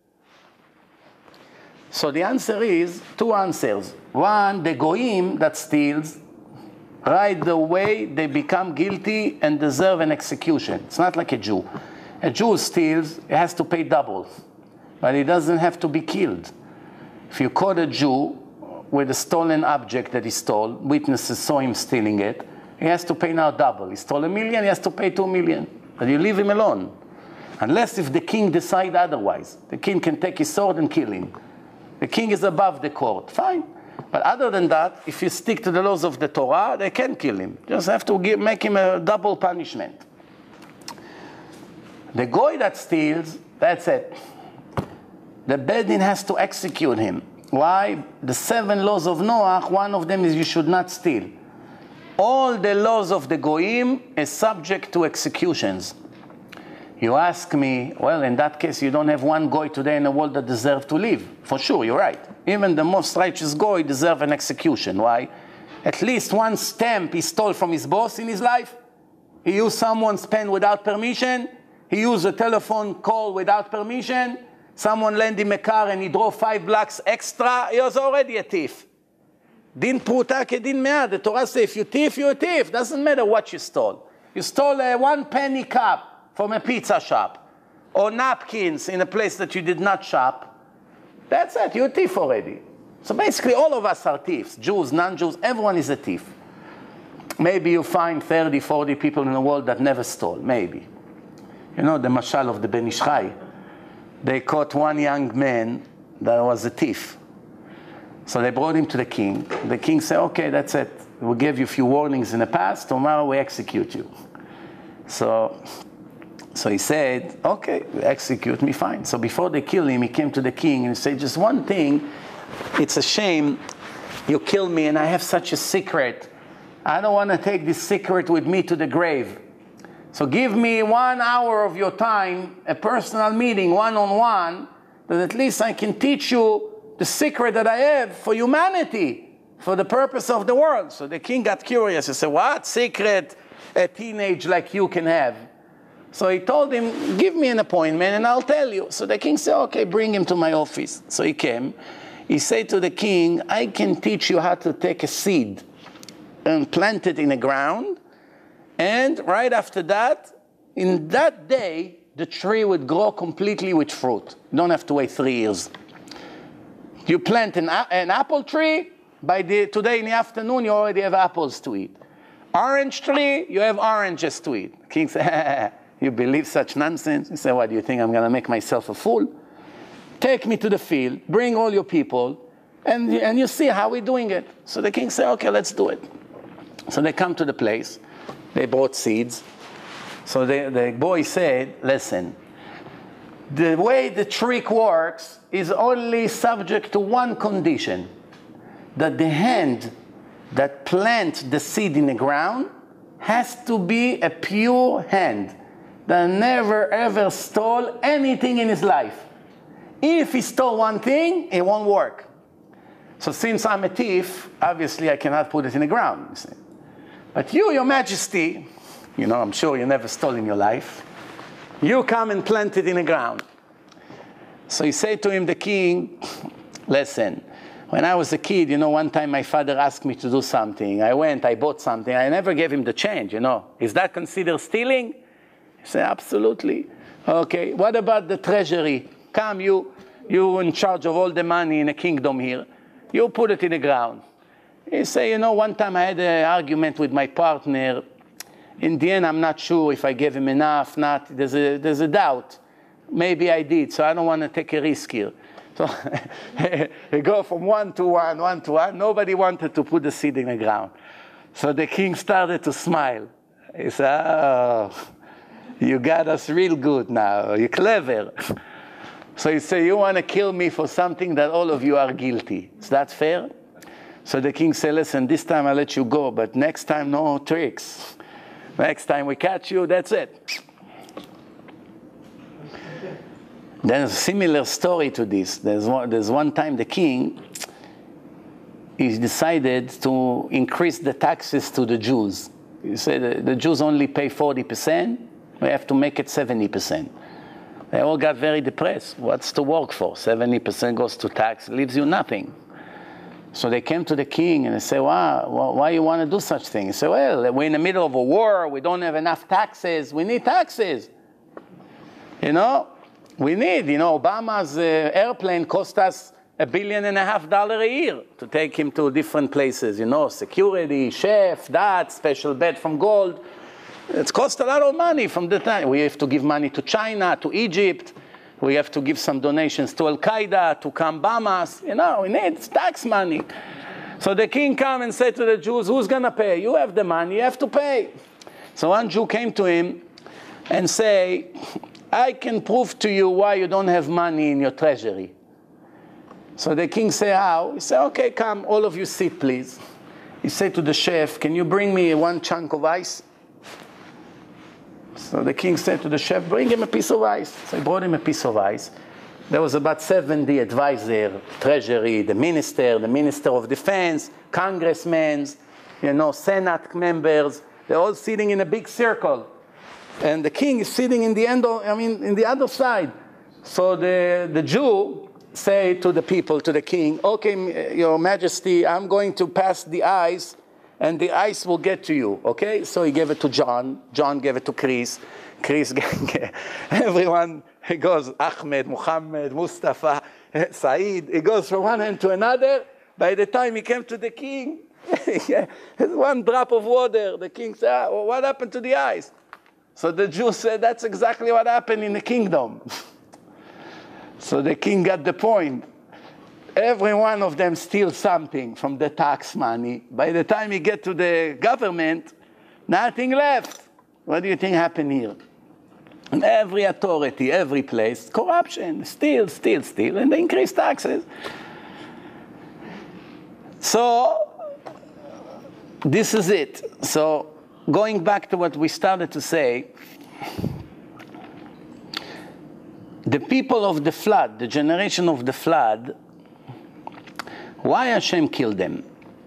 S1: So the answer is two answers. One, the goyim that steals, right away they become guilty and deserve an execution. It's not like a Jew. A Jew steals, he has to pay double, but he doesn't have to be killed. If you caught a Jew with a stolen object that he stole, witnesses saw him stealing it, he has to pay now double. He stole a million, he has to pay two million. But you leave him alone. Unless if the king decides otherwise. The king can take his sword and kill him. The king is above the court, fine. But other than that, if you stick to the laws of the Torah, they can kill him. Just have to give, make him a double punishment. The goy that steals, that's it. The Beit Din has to execute him. Why? The seven laws of Noah, one of them is you should not steal. All the laws of the goyim is subject to executions. You ask me, well, in that case, you don't have one goy today in the world that deserves to live. For sure, you're right. Even the most righteous goy deserves an execution. Why? At least one stamp he stole from his boss in his life. He used someone's pen without permission. He used a telephone call without permission. Someone lent him a car and he drove five blocks extra. He was already a thief. Din pruta ke din mea. The Torah says if you thief, you're a thief. Doesn't matter what you stole. You stole a one penny cup from a pizza shop, or napkins in a place that you did not shop, that's it, you're a thief already. So basically all of us are thieves, Jews, non-Jews, everyone is a thief. Maybe you find thirty, forty people in the world that never stole, maybe. You know the mashal of the Ben Ish Chai, they caught one young man that was a thief. So they brought him to the king. The king said, okay, that's it. We gave you a few warnings in the past, tomorrow we execute you. So So he said, okay, execute me, fine. So before they kill him, he came to the king and he said, just one thing, it's a shame you kill me and I have such a secret. I don't want to take this secret with me to the grave. So give me one hour of your time, a personal meeting, one-on-one, that at least I can teach you the secret that I have for humanity, for the purpose of the world. So the king got curious. He said, what secret a teenage like you can have? So he told him, give me an appointment and I'll tell you. So the king said, okay, bring him to my office. So he came. He said to the king, I can teach you how to take a seed and plant it in the ground. And right after that, in that day, the tree would grow completely with fruit. You don't have to wait three years. You plant an, an apple tree, by the, today in the afternoon, you already have apples to eat. Orange tree, you have oranges to eat. The king said, you believe such nonsense? He said, what, do you think I'm going to make myself a fool? Take me to the field, bring all your people, and, and you see how we're doing it. So the king said, okay, let's do it. So they come to the place. They brought seeds. So the, the boy said, listen, the way the trick works is only subject to one condition, that the hand that plants the seed in the ground has to be a pure hand that never ever stole anything in his life. If he stole one thing, it won't work. So since I'm a thief, obviously I cannot put it in the ground. You see. But you, your majesty, you know, I'm sure you never stole in your life, you come and plant it in the ground. So he said to him, the king, listen, when I was a kid, you know, one time my father asked me to do something. I went, I bought something. I never gave him the change, you know. Is that considered stealing? He said, absolutely. Okay, what about the treasury? Come, you, you in charge of all the money in the kingdom here. You put it in the ground. He said, you know, one time I had an argument with my partner. In the end, I'm not sure if I gave him enough, not. There's a, there's a doubt. Maybe I did, so I don't want to take a risk here. So they go from one to one, one to one. Nobody wanted to put the seed in the ground. So the king started to smile. He said, oh, you got us real good now. You're clever. So he said, you want to kill me for something that all of you are guilty. Is that fair? So the king said, listen, this time I'll let you go, but next time, no tricks. Next time we catch you, that's it. There's a similar story to this. There's one, there's one time the king he decided to increase the taxes to the Jews. You say the, the Jews only pay forty percent, we have to make it seventy percent. They all got very depressed. What's to work for? seventy percent goes to tax, leaves you nothing. So they came to the king and they say, wow, why you want to do such things? He said, well, we're in the middle of a war, we don't have enough taxes, we need taxes. You know, we need, you know, Obama's uh, airplane cost us a billion and a half dollar a year to take him to different places, you know, security, chef, that, special bed from gold. It's cost a lot of money from the time. We have to give money to China, to Egypt. We have to give some donations to Al-Qaeda, to come bomb us. You know, we need tax money. So the king come and said to the Jews, who's going to pay? You have the money, you have to pay. So one Jew came to him and say, I can prove to you why you don't have money in your treasury. So the king said, how? He said, okay, come, all of you sit, please. He said to the chef, can you bring me one chunk of ice? So the king said to the chef, bring him a piece of ice. So he brought him a piece of ice. There was about seventy advisors, treasury, the minister, the minister of defense, congressmen, you know, senate members. They're all sitting in a big circle. And the king is sitting in the end of, I mean, in the other side. So the, the Jew say to the people, to the king, okay, your majesty, I'm going to pass the ice, and the ice will get to you, okay? So he gave it to John. John gave it to Chris. Chris, everyone, he goes, Ahmed, Muhammad, Mustafa, Saeed. He goes from one hand to another. By the time he came to the king, one drop of water. The king said, ah, well, what happened to the ice? So the Jew said, that's exactly what happened in the kingdom. So the king got the point. Every one of them steals something from the tax money. By the time you get to the government, nothing left. What do you think happened here? In every authority, every place, corruption, steal, steal, steal, and they increase taxes. So this is it. So going back to what we started to say, the people of the flood, the generation of the flood, why Hashem killed them?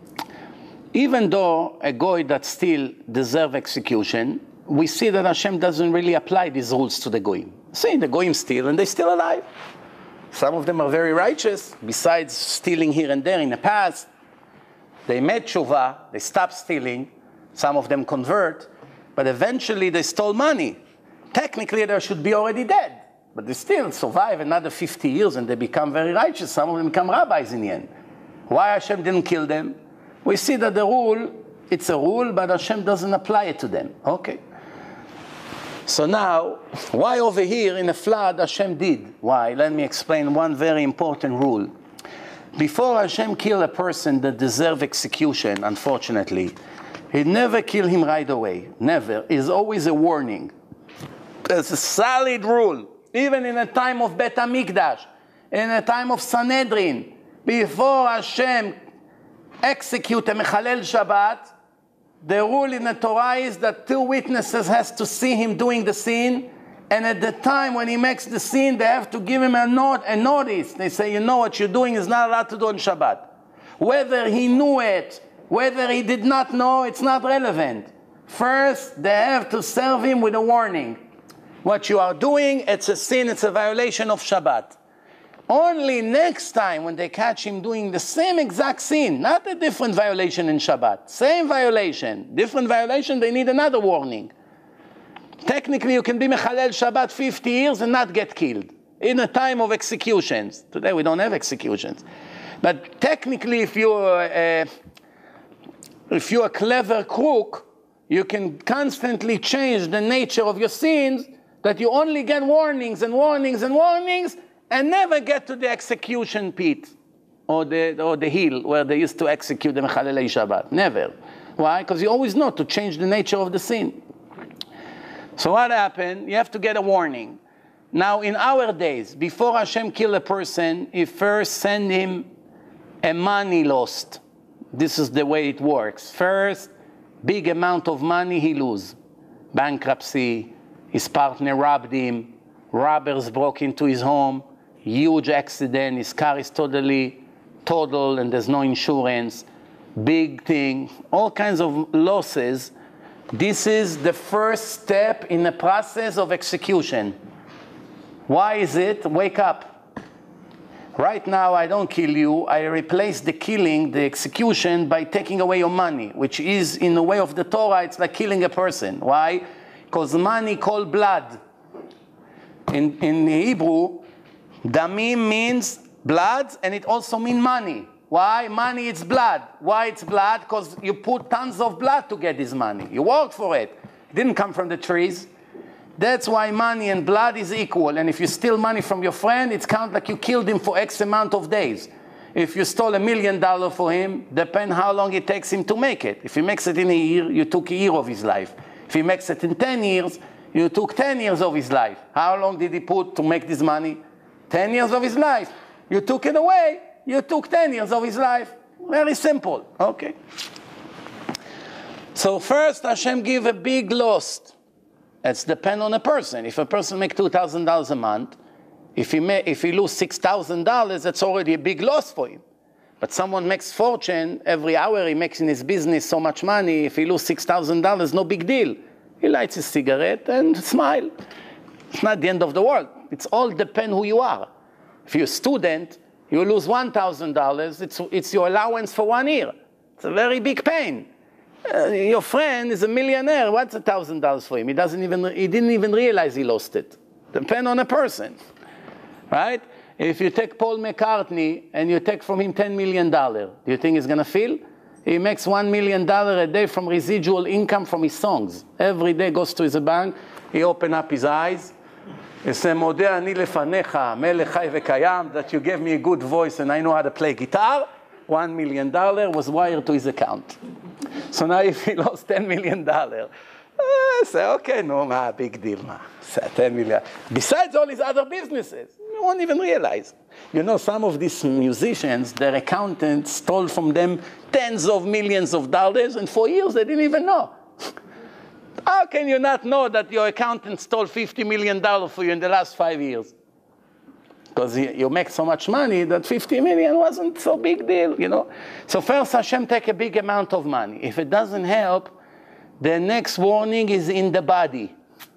S1: Even though a goy that still deserve execution, we see that Hashem doesn't really apply these rules to the goyim. See, the goyim steal and they're still alive. Some of them are very righteous, besides stealing here and there in the past. They made tshuva, they stopped stealing. Some of them convert, but eventually they stole money. Technically, they should be already dead, but they still survive another fifty years and they become very righteous. Some of them become rabbis in the end. Why Hashem didn't kill them? We see that the rule, it's a rule, but Hashem doesn't apply it to them. Okay. So now, why over here in the flood Hashem did? Why? Let me explain one very important rule. Before Hashem killed a person that deserves execution, unfortunately, He'd never kill him right away. Never. It's always a warning. There's a solid rule. Even in the time of Bet HaMikdash, in the time of Sanhedrin, before Hashem execute a Mechalel Shabbat, the rule in the Torah is that two witnesses has to see him doing the sin, and at the time when he makes the sin, they have to give him a, note, a notice. They say, you know what you're doing is not allowed to do on Shabbat. Whether he knew it, whether he did not know, it's not relevant. First, they have to serve him with a warning. What you are doing, it's a sin, it's a violation of Shabbat. Only next time when they catch him doing the same exact sin, not a different violation in Shabbat, same violation, different violation, they need another warning. Technically, you can be Mechalel Shabbat fifty years and not get killed in a time of executions. Today we don't have executions. But technically, if you're, uh, if you're a clever crook, you can constantly change the nature of your sins, that you only get warnings and warnings and warnings, and never get to the execution pit or the, or the hill where they used to execute the Mechalelei Shabbat. Never. Why? Because you always know to change the nature of the sin. So what happened? You have to get a warning. Now in our days, before Hashem kill a person, He first send him a money lost. This is the way it works. First, big amount of money he lose. Bankruptcy, his partner robbed him, robbers broke into his home, huge accident, his car is totally total and there's no insurance, big thing, all kinds of losses. This is the first step in the process of execution. Why is it? Wake up. Right now, I don't kill you. I replace the killing, the execution, by taking away your money, which is, in the way of the Torah, it's like killing a person. Why? Because money called blood. In, in Hebrew, damim means blood, and it also means money. Why? Money, it's blood. Why it's blood? Because you put tons of blood to get this money. You worked for it. It didn't come from the trees. That's why money and blood is equal. And if you steal money from your friend, it's counted like you killed him for X amount of days. If you stole a million dollars for him, depends how long it takes him to make it. If he makes it in a year, you took a year of his life. If he makes it in ten years, you took ten years of his life. How long did he put to make this money? ten years of his life. You took it away, you took ten years of his life. Very simple, okay? So first, Hashem give a big loss. It's depend on a person. If a person make two thousand dollars a month, if he, may, if he lose six thousand dollars, that's already a big loss for him. But someone makes fortune, every hour he makes in his business so much money, if he lose six thousand dollars, no big deal. He lights his cigarette and smile. It's not the end of the world. It's all depend who you are. If you're a student, you lose one thousand dollars, it's, it's your allowance for one year. It's a very big pain. Uh, your friend is a millionaire. What's a thousand dollars for him? He doesn't even. He didn't even realize he lost it. Depend on a person, right? If you take Paul McCartney and you take from him ten million dollars, do you think he's gonna feel? He makes one million dollars a day from residual income from his songs. Every day goes to his bank. He open up his eyes. He says, "Modeh ani lefanecha, melech chai vekayam, that you gave me a good voice and I know how to play guitar." One million dollars was wired to his account. So now if he lost ten million dollars, uh, say, okay, no, ma, big deal, ma. Say, ten million. Besides all his other businesses, you won't even realize. You know, some of these musicians, their accountants stole from them tens of millions of dollars, and for years they didn't even know. How can you not know that your accountant stole fifty million dollars for you in the last five years? Because you make so much money that fifty million wasn't so big deal, you know. So first Hashem take a big amount of money. If it doesn't help, the next warning is in the body.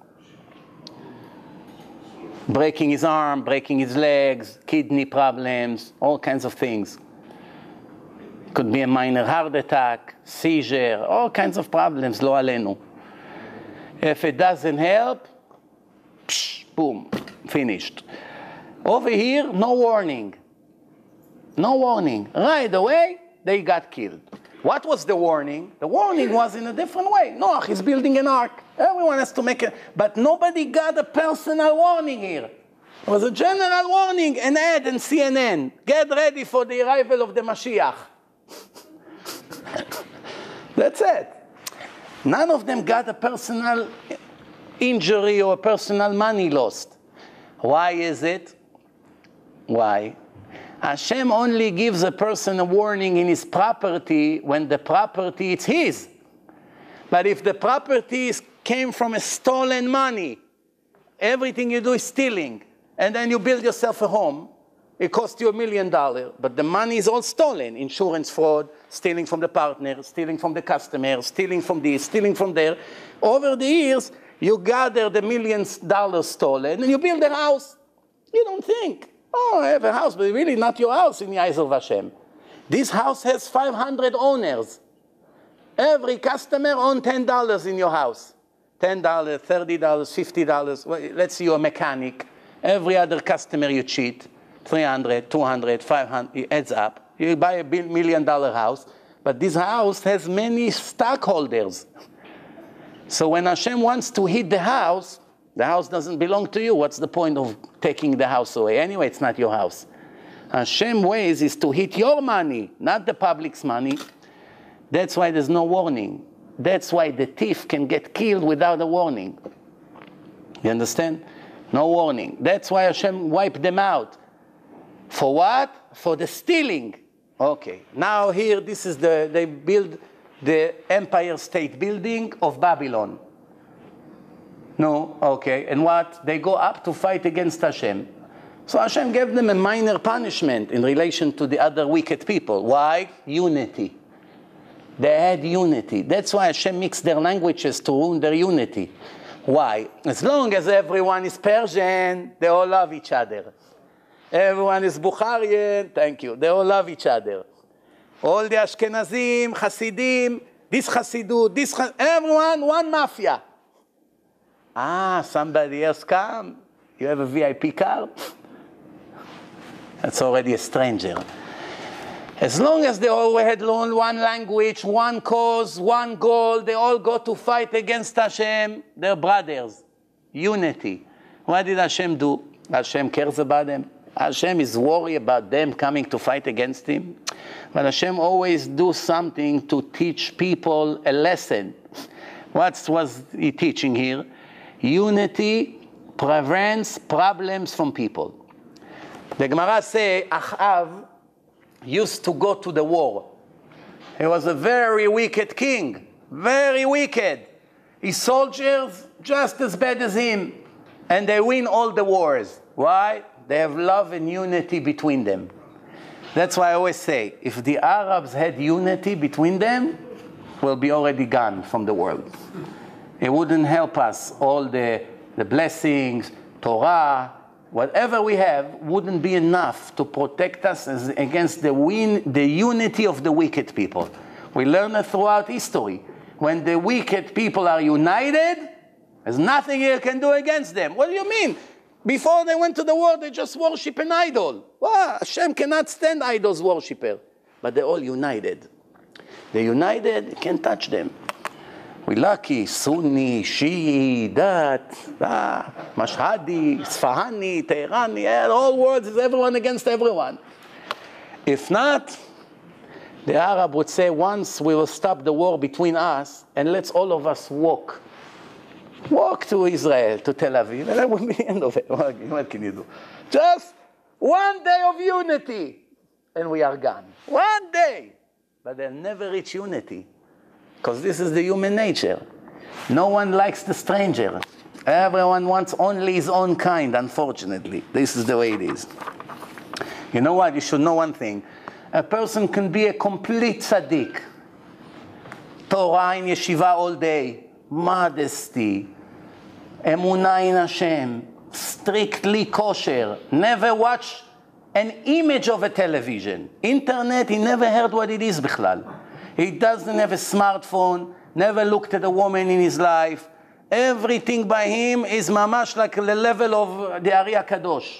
S1: Breaking his arm, breaking his legs, kidney problems, all kinds of things. Could be a minor heart attack, seizure, all kinds of problems, lo alenu. If it doesn't help, psh, boom, finished. Over here, no warning. No warning. Right away, they got killed. What was the warning? The warning was in a different way. Noach is building an ark. Everyone has to make it. But nobody got a personal warning here. It was a general warning, an ad in C N N. Get ready for the arrival of the Mashiach. That's it. None of them got a personal injury or personal money lost. Why is it? Why? Hashem only gives a person a warning in his property when the property is his. But if the property is, came from a stolen money, everything you do is stealing, and then you build yourself a home, it costs you a million dollars, but the money is all stolen. Insurance fraud, stealing from the partner, stealing from the customer, stealing from this, stealing from there. Over the years, you gather the millions of dollars stolen, and you build a house. You don't think, oh, I have a house, but really not your house in the eyes of Hashem. This house has five hundred owners. Every customer owns ten dollars in your house. ten dollars, thirty dollars, fifty dollars. Well, let's say you're a mechanic. Every other customer you cheat. three hundred, two hundred, five hundred, it adds up. You buy a million dollar house, but this house has many stockholders. So when Hashem wants to hit the house, the house doesn't belong to you. What's the point of taking the house away? Anyway, it's not your house. Hashem's ways is to hit your money, not the public's money. That's why there's no warning. That's why the thief can get killed without a warning. You understand? No warning. That's why Hashem wiped them out. For what? For the stealing. Okay. Now here, this is the, they build the Empire State Building of Babylon. No, okay. And what? They go up to fight against Hashem. So Hashem gave them a minor punishment in relation to the other wicked people. Why? Unity. They had unity. That's why Hashem mixed their languages to ruin their unity. Why? As long as everyone is Persian, they all love each other. Everyone is Bukharian, thank you. They all love each other. All the Ashkenazim, Hasidim, this Hasidut, this Hasidut, everyone, one mafia. Ah, somebody else come. You have a V I P card? That's already a stranger. As long as they all had learned one language, one cause, one goal, they all go to fight against Hashem, they're brothers. Unity. What did Hashem do? Hashem cares about them. Hashem is worried about them coming to fight against him. But Hashem always do something to teach people a lesson. What was he teaching here? Unity prevents problems from people. The Gemara say, Achav used to go to the war. He was a very wicked king, very wicked. His soldiers just as bad as him, and they win all the wars. Why? They have love and unity between them. That's why I always say, if the Arabs had unity between them, we'll be already gone from the world. It wouldn't help us. All the, the blessings, Torah, whatever we have wouldn't be enough to protect us as, against the, win, the unity of the wicked people. We learn it throughout history. When the wicked people are united, there's nothing you can do against them. What do you mean? Before they went to the war, they just worship an idol. Wow, Hashem cannot stand idols worshiper. But they're all united. They're united, you can't touch them. We're lucky, Sunni, Shi'i, Dat, ah, Mashhadi, Sfahani, Teherani, yeah, all words is everyone against everyone. If not, the Arab would say, once we will stop the war between us, and let's all of us walk. Walk to Israel, to Tel Aviv, and that would be the end of it. What can you do? Just one day of unity, and we are gone. One day. But they'll never reach unity. Because this is the human nature. No one likes the stranger. Everyone wants only his own kind, unfortunately. This is the way it is. You know what? You should know one thing. A person can be a complete tzaddik. Torah in yeshiva all day. Modesty. Emunah in Hashem. Strictly kosher. Never watch an image of a television. Internet, he never heard what it is, bichlal. He doesn't have a smartphone, never looked at a woman in his life. Everything by him is mamash like the level of the Ari HaKadosh.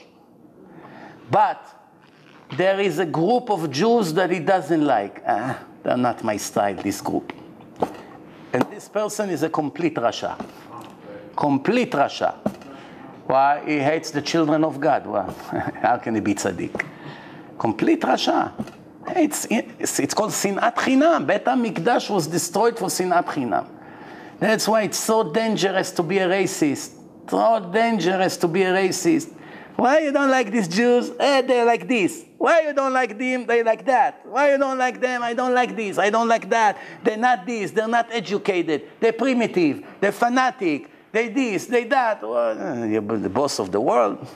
S1: But there is a group of Jews that he doesn't like. Ah, they're not my style, this group. And this person is a complete Rasha. Complete Rasha. Why? He hates the children of God. Well, how can he be tzaddik? Complete Rasha. It's, it's, it's called Sinat Chinam. Bet HaMikdash was destroyed for Sinat Chinam. That's why it's so dangerous to be a racist. So dangerous to be a racist. Why you don't like these Jews? Eh, they're like this. Why you don't like them? They like that. Why you don't like them? I don't like this. I don't like that. They're not this. They're not educated. They're primitive. They're fanatic. They this. They that. Well, you're the boss of the world.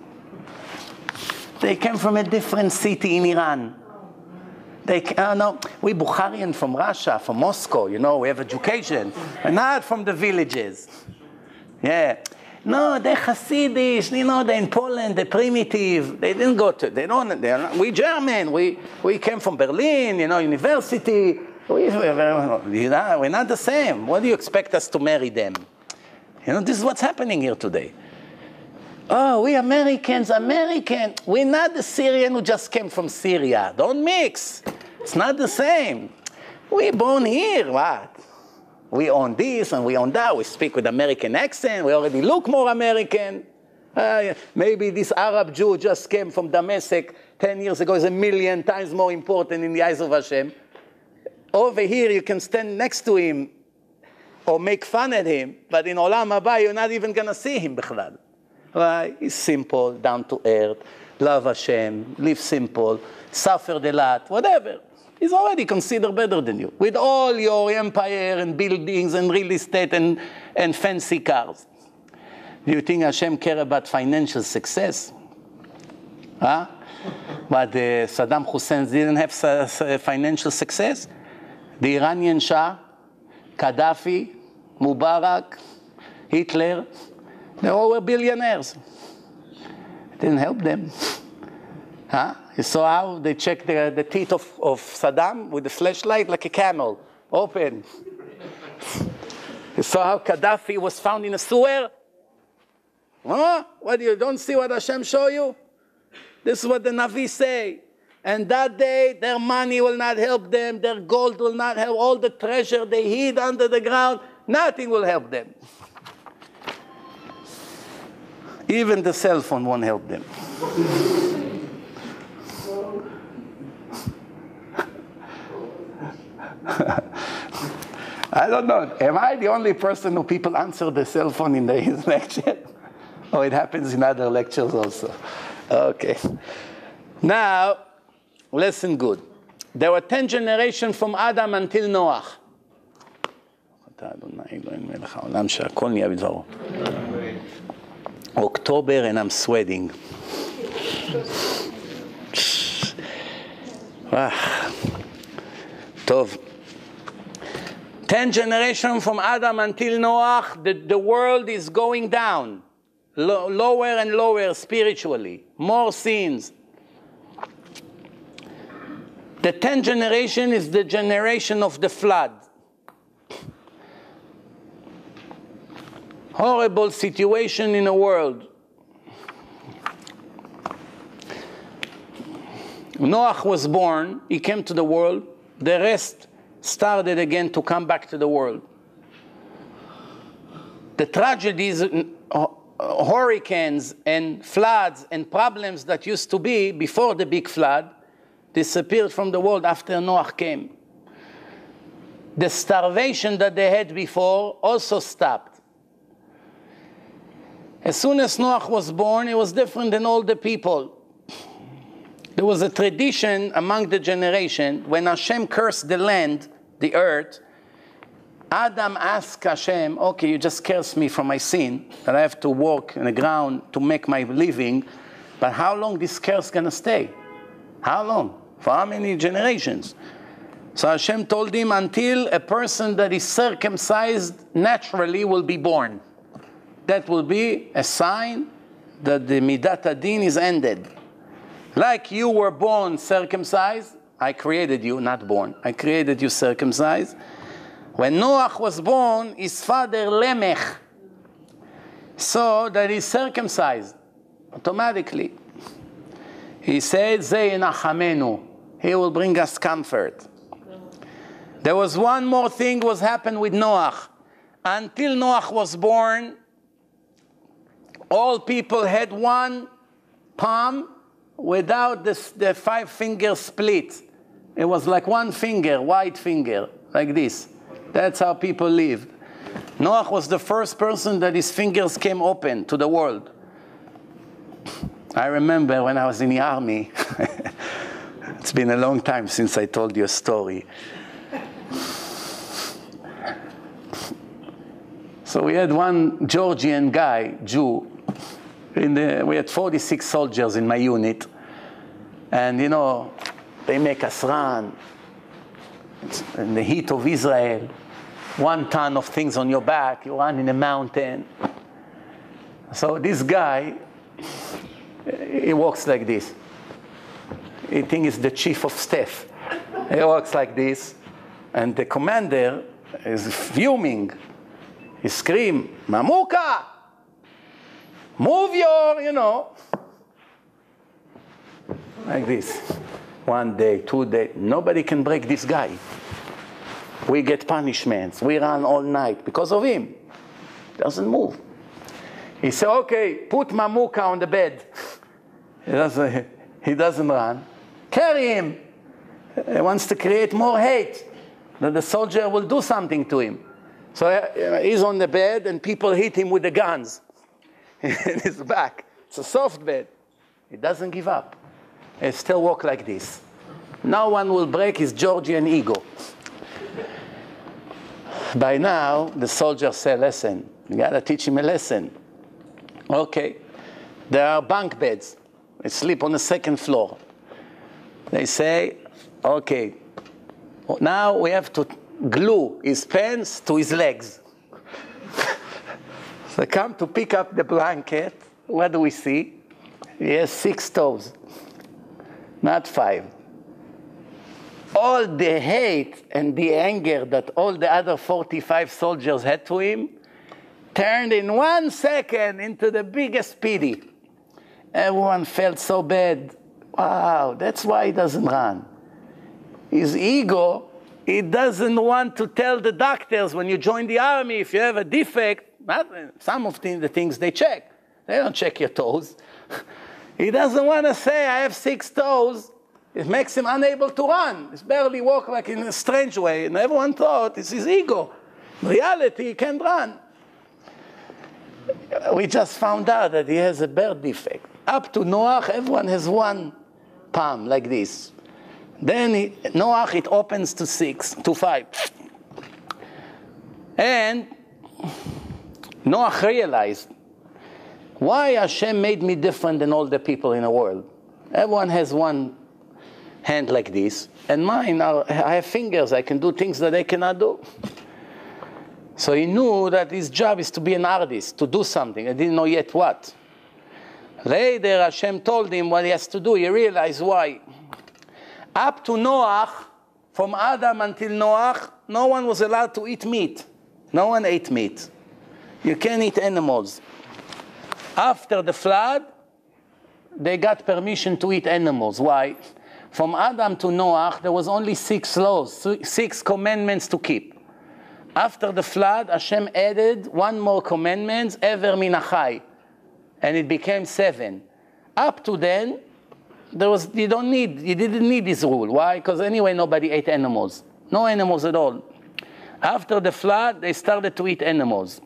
S1: They came from a different city in Iran. They, uh, no, we Bukharian from Russia, from Moscow, you know, we have education, and not from the villages. Yeah. No, they're Hasidish, you know, they're in Poland, they're primitive. They didn't go to, they don't, they're not, we German, we, we came from Berlin, you know, university. We, we're not the same. What do you expect us to marry them? You know, this is what's happening here today. Oh, we Americans, American. We're not the Syrian who just came from Syria. Don't mix. It's not the same. We're born here, what? We own this and we own that. We speak with American accent. We already look more American. Uh, maybe this Arab Jew just came from Damascus ten years ago is a million times more important in the eyes of Hashem. Over here, you can stand next to him or make fun at him, but in Olam Haba, you're not even going to see him, bichlal. Right? He's simple, down to earth, love Hashem, live simple, suffered a lot, whatever. He's already considered better than you. With all your empire and buildings and real estate and, and fancy cars. Do you think Hashem care about financial success? Huh? But uh, Saddam Hussein didn't have financial success. the Iranian Shah, Gaddafi, Mubarak, Hitler, they all were billionaires. It didn't help them. Huh? You saw how they checked the, the teeth of, of Saddam with the flashlight like a camel, open. You saw how Gaddafi was found in a sewer? Huh? What, you don't see what Hashem show you? This is what the Navi say. And that day, their money will not help them, their gold will not help, all the treasure they hid under the ground, nothing will help them. Even the cell phone won't help them. I don't know. Am I the only person who people answer the cell phone in the, his lecture? Oh, it happens in other lectures also. Okay. Now, listen good. There were ten generations from Adam until Noah. October and I'm sweating. Ah. Tov. Ten generations from Adam until Noah, the, the world is going down. Lo lower and lower spiritually. More sins. The tenth generation is the generation of the flood. Horrible situation in the world. Noah was born, he came to the world, the rest started again to come back to the world. The tragedies, uh, hurricanes and floods and problems that used to be before the big flood disappeared from the world after Noah came. The starvation that they had before also stopped. As soon as Noah was born, he was different than all the people. There was a tradition among the generation, when Hashem cursed the land, the earth, Adam asked Hashem, okay, you just cursed me for my sin, that I have to walk in the ground to make my living, but how long this curse gonna stay? How long? For how many generations? So Hashem told him, until a person that is circumcised naturally will be born. That will be a sign that the Midat Adin is ended. Like you were born circumcised, I created you, not born. I created you circumcised. When Noah was born, his father Lemech saw that he's circumcised automatically. He said, Zeh Nachamenu, he will bring us comfort. There was one more thing was happened with Noah. Until Noah was born, all people had one palm without this, the five finger split. It was like one finger, white finger, like this. That's how people lived. Noah was the first person that his fingers came open to the world. I remember when I was in the army, it's been a long time since I told you a story. So we had one Georgian guy, Jew, in the, we had forty-six soldiers in my unit. And you know, they make us run. It's in the heat of Israel, one ton of things on your back, you run in a mountain. So this guy, he walks like this. He thinks he's the chief of staff. He walks like this, and the commander is fuming. He screams, Mamuka! Move your, you know. Like this. One day, two days, nobody can break this guy. We get punishments. We run all night because of him. Doesn't move. He said, okay, put Mamuka on the bed. He doesn't, he doesn't run. Carry him. He wants to create more hate, that the soldier will do something to him. So uh, he's on the bed and people hit him with the guns in his back. It's a soft bed. He doesn't give up. He still walk like this. No one will break his Georgian ego. By now, the soldiers say, listen, you gotta teach him a lesson. Okay, there are bunk beds. They sleep on the second floor. They say, okay, Now we have to glue his pants to his legs. So come to pick up the blanket. What do we see? He has six toes, not five. All the hate and the anger that all the other forty-five soldiers had to him turned in one second into the biggest pity. Everyone felt so bad. Wow, that's why he doesn't run. His ego, he doesn't want to tell the doctors when you join the army, if you have a defect, not, some of the, the things they check. They don't check your toes. He doesn't want to say, I have six toes. It makes him unable to run. He barely walk like in a strange way. And everyone thought it's his ego. In reality, he can't run. We just found out that he has a birth defect. Up to Noach, everyone has one palm like this. Then he, Noach, it opens to six, to five. And Noach realized, why Hashem made me different than all the people in the world? Everyone has one hand like this, and mine are, I have fingers, I can do things that they cannot do. So he knew that his job is to be an artist, to do something. I didn't know yet what. Later, Hashem told him what he has to do. He realized why. Up to Noach, from Adam until Noach, no one was allowed to eat meat. No one ate meat. You can't eat animals. After the flood, they got permission to eat animals. Why? From Adam to Noach, there was only six laws, six commandments to keep. After the flood, Hashem added one more commandment, Ever min achai, and it became seven. Up to then, there was you don't need you didn't need this rule. Why? Because anyway, nobody ate animals, no animals at all. After the flood, they started to eat animals.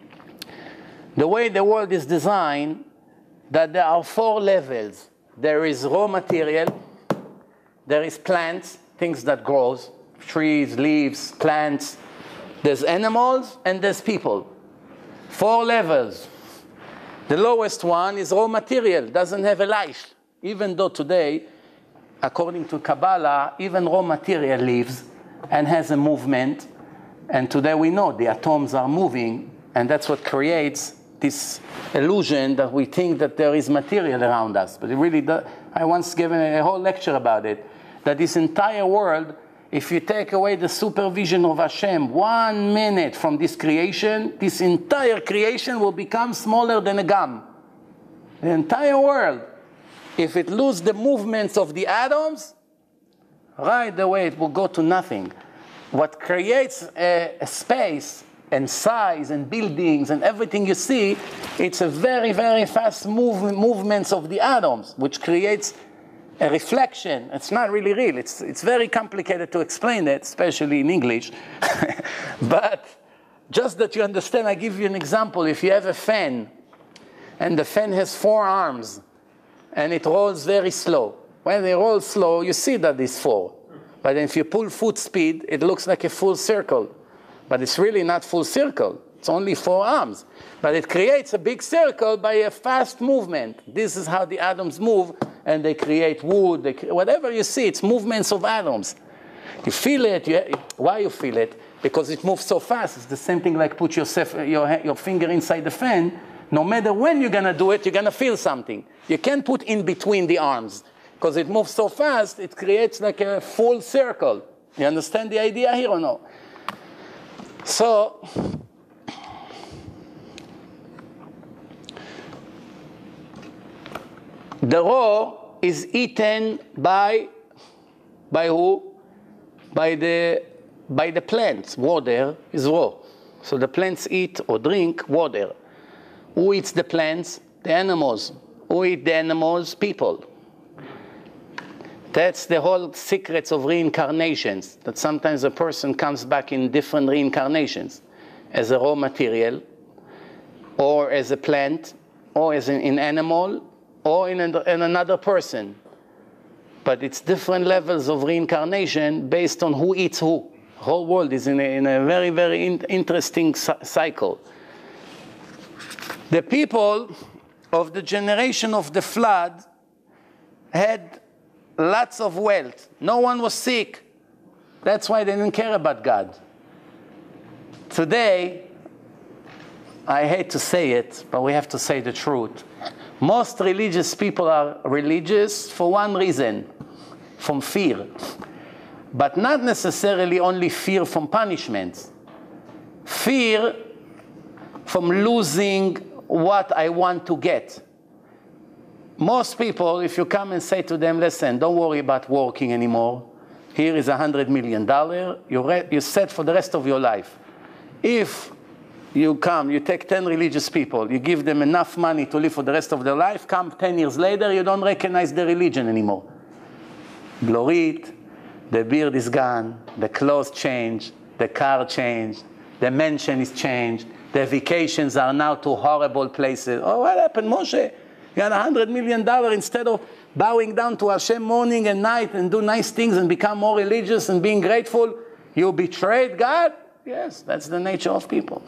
S1: The way the world is designed, that there are four levels. There is raw material. There is plants, things that grows, trees, leaves, plants. There's animals and there's people. Four levels. The lowest one is raw material, doesn't have a life. Even though today, according to Kabbalah, even raw material lives and has a movement. And today we know the atoms are moving, and that's what creates this illusion that we think that there is material around us. But it really does. I once given a whole lecture about it, that this entire world, if you take away the supervision of Hashem one minute from this creation, this entire creation will become smaller than a gum. The entire world. If it loses the movements of the atoms, right away it will go to nothing. What creates a, a space and size and buildings and everything you see, it's a very, very fast move, movements of the atoms, which creates a reflection. It's not really real. It's, it's very complicated to explain it, especially in English. But just that you understand, I give you an example. If you have a fan, and the fan has four arms, and it rolls very slow. When it rolls slow, you see that it's four. But if you pull foot speed, it looks like a full circle. But it's really not full circle. It's only four arms. But it creates a big circle by a fast movement. This is how the atoms move, and they create wood. They, whatever you see, it's movements of atoms. You feel it. You, why you feel it? Because it moves so fast. It's the same thing like put yourself, your, your finger inside the fan. No matter when you're going to do it, you're going to feel something. You can't put in between the arms. Because it moves so fast, it creates like a full circle. You understand the idea here or no? So, the raw is eaten by, by who? By the, by the plants. Water is raw. So the plants eat or drink water. Who eats the plants? The animals. Who eat the animals? People. That's the whole secrets of reincarnations, that sometimes a person comes back in different reincarnations, as a raw material, or as a plant, or as an, an animal, or in, a, in another person. But it's different levels of reincarnation based on who eats who. The whole world is in a, in a very, very in, interesting cycle. The people of the generation of the flood had lots of wealth. No one was sick. That's why they didn't care about God. Today, I hate to say it, but we have to say the truth. Most religious people are religious for one reason, from fear. But not necessarily only fear from punishments. Fear from losing what I want to get. Most people, if you come and say to them, listen, don't worry about working anymore. Here is a hundred million dollars. You're, you're set for the rest of your life. If you come, you take ten religious people, you give them enough money to live for the rest of their life, come ten years later, you don't recognize their religion anymore. Glorit, the beard is gone, the clothes changed, the car changed, the mansion is changed, the vacations are now to horrible places. Oh, what happened, Moshe? You had a hundred million dollars instead of bowing down to Hashem morning and night and do nice things and become more religious and being grateful. You betrayed God? Yes, that's the nature of people.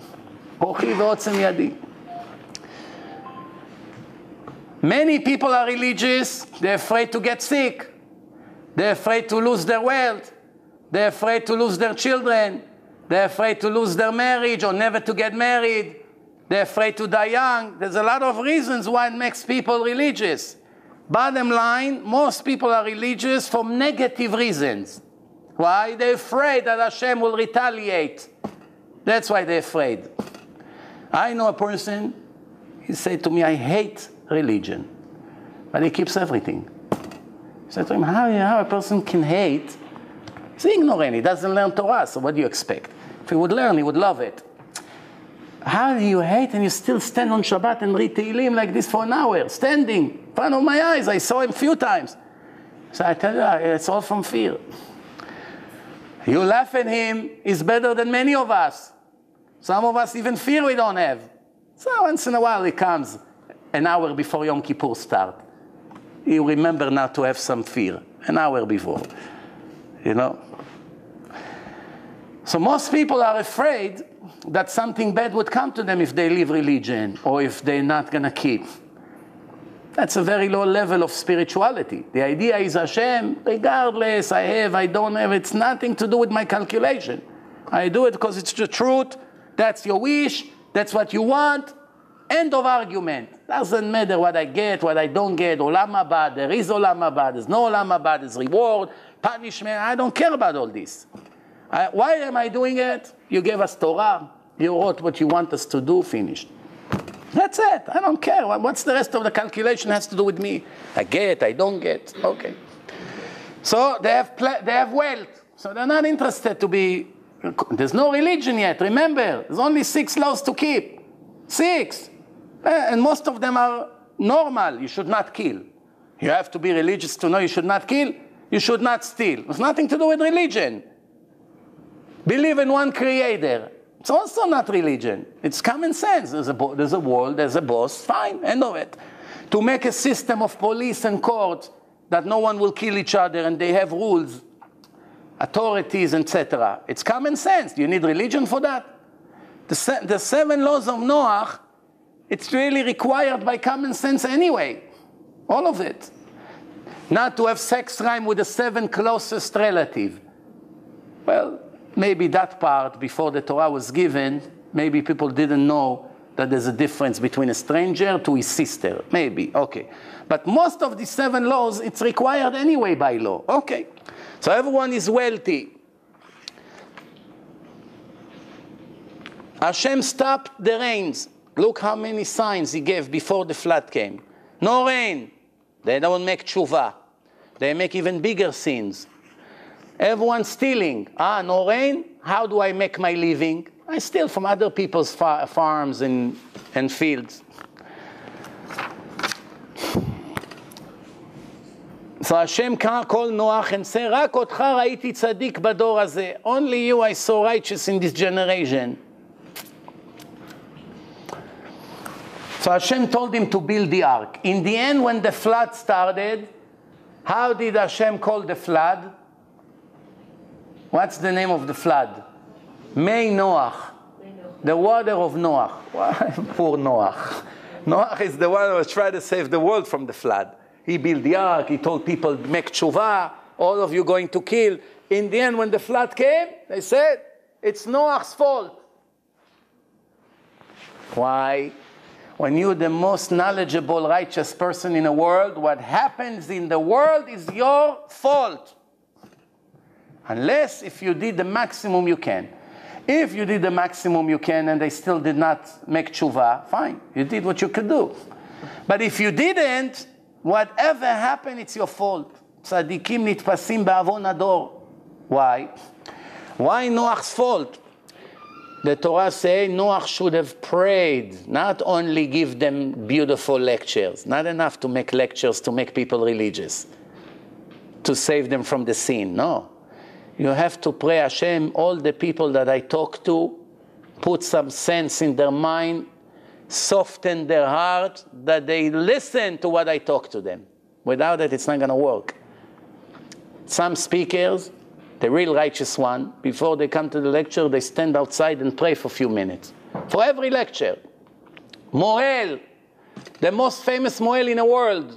S1: Many people are religious. They're afraid to get sick. They're afraid to lose their wealth. They're afraid to lose their children. They're afraid to lose their marriage or never to get married. They're afraid to die young. There's a lot of reasons why it makes people religious. Bottom line, most people are religious for negative reasons. Why? They're afraid that Hashem will retaliate. That's why they're afraid. I know a person, he said to me, I hate religion, but he keeps everything. I said to him, how, how a person can hate? He's ignorant, he doesn't learn Torah, so what do you expect? If he would learn, he would love it. How do you hate and you still stand on Shabbat and read Tehillim like this for an hour, standing in front of my eyes? I saw him a few times. So I tell you, it's all from fear. You laugh at him, he's better than many of us. Some of us even fear we don't have. So once in a while he comes an hour before Yom Kippur start. You remember now to have some fear, an hour before, you know. So most people are afraid that something bad would come to them if they leave religion or if they're not going to keep. That's a very low level of spirituality. The idea is Hashem, regardless, I have, I don't have, it's nothing to do with my calculation. I do it because it's the truth, that's your wish, that's what you want, end of argument. Doesn't matter what I get, what I don't get, Olam Haba, there is Olam Haba, there's no Olam Haba, there's reward, punishment, I don't care about all this. I, why am I doing it? You gave us Torah, you wrote what you want us to do, finished. That's it. I don't care. What's the rest of the calculation has to do with me? I get, I don't get. Okay. So they have, they have wealth. So they're not interested to be... There's no religion yet. Remember, there's only six laws to keep. Six. And most of them are normal. You should not kill. You have to be religious to know you should not kill. You should not steal. It's nothing to do with religion. Believe in one creator. It's also not religion. It's common sense. There's a, there's a world, there's a boss, fine, end of it. To make a system of police and courts that no one will kill each other and they have rules, authorities, et cetera. It's common sense. Do you need religion for that? The, se the seven laws of Noah, it's really required by common sense anyway. All of it. Not to have sex rhyme with the seven closest relatives. Well, maybe that part, before the Torah was given, maybe people didn't know that there's a difference between a stranger to his sister. Maybe, okay. But most of the seven laws, it's required anyway by law. Okay. So everyone is wealthy. Hashem stopped the rains. Look how many signs he gave before the flood came. No rain. They don't make tshuva. They make even bigger sins. Everyone stealing. Ah, no rain? How do I make my living? I steal from other people's far farms and, and fields. So Hashem called Noah and said, "Rak otcha ra'iti tzadik bador hazeh." Only you I saw righteous in this generation. So Hashem told him to build the ark. In the end, when the flood started, how did Hashem call the flood? What's the name of the flood? Mei Noach. The water of Noach. Poor Noach. Noach is the one who was trying to save the world from the flood. He built the ark. He told people, make tshuva. All of you going to kill. In the end, when the flood came, they said, it's Noah's fault. Why? When you're the most knowledgeable, righteous person in the world, what happens in the world is your fault. Unless if you did the maximum you can. If you did the maximum you can and they still did not make tshuva, fine. You did what you could do. But if you didn't, whatever happened, it's your fault. Tzadikim nitpasim ba'avon ador. Why? Why Noah's fault? The Torah says Noah should have prayed, not only give them beautiful lectures. Not enough to make lectures to make people religious, to save them from the sin. No. You have to pray, Hashem, all the people that I talk to, put some sense in their mind, soften their heart, that they listen to what I talk to them. Without it, it's not going to work. Some speakers, the real righteous one, before they come to the lecture, they stand outside and pray for a few minutes. For every lecture. Moel, the most famous Moel in the world.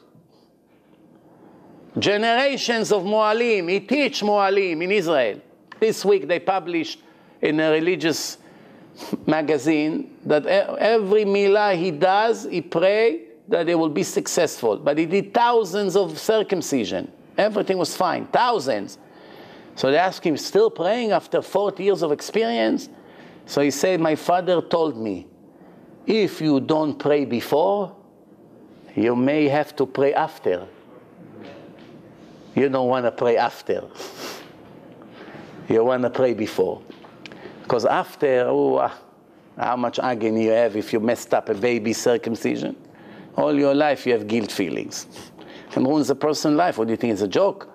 S1: Generations of Moalim. He teach Moalim in Israel. This week they published in a religious magazine that every milah he does, he pray that they will be successful. But he did thousands of circumcision. Everything was fine. Thousands. So they asked him, still praying after forty years of experience? So he said, my father told me, if you don't pray before, you may have to pray after. You don't want to pray after. You want to pray before. Because after, oh, how much agony you have if you messed up a baby circumcision. All your life you have guilt feelings. And ruins a person's life. What do you think, it's a joke?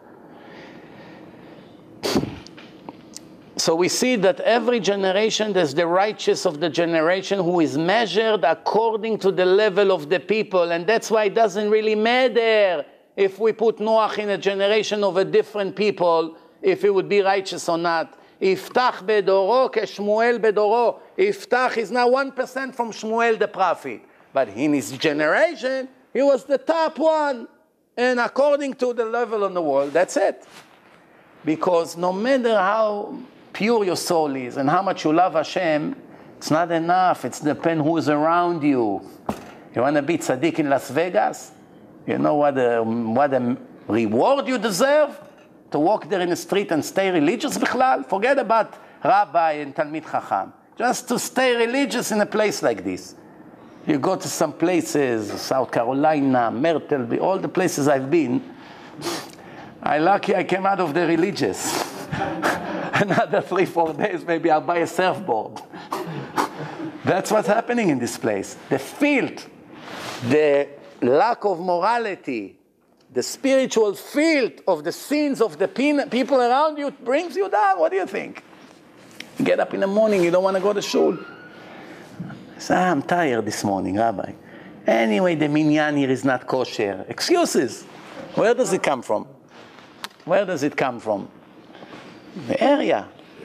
S1: So we see that every generation, there's the righteous of the generation who is measured according to the level of the people. And that's why it doesn't really matter if we put Noah in a generation of a different people, if he would be righteous or not. Iftach bedoro ke Shmuel bedoro. Iftach is now one percent from Shmuel the prophet. But in his generation, he was the top one. And according to the level in the world, that's it. Because no matter how pure your soul is and how much you love Hashem, it's not enough. It's depends who is around you. You want to be tzaddik in Las Vegas? You know what a, what a reward you deserve? To walk there in the street and stay religious bichlal? Forget about rabbi and talmid chacham. Just to stay religious in a place like this. You go to some places, South Carolina, Myrtle, all the places I've been. I'm lucky I came out of the religious. Another three, four days, maybe I'll buy a surfboard. That's what's happening in this place. The filth, the lack of morality, the spiritual filth of the sins of the people around you brings you down. What do you think? You get up in the morning, you don't want to go to shul. I say, ah, I'm tired this morning, Rabbi. Anyway, the minyan here is not kosher. Excuses. Where does it come from? Where does it come from? The area.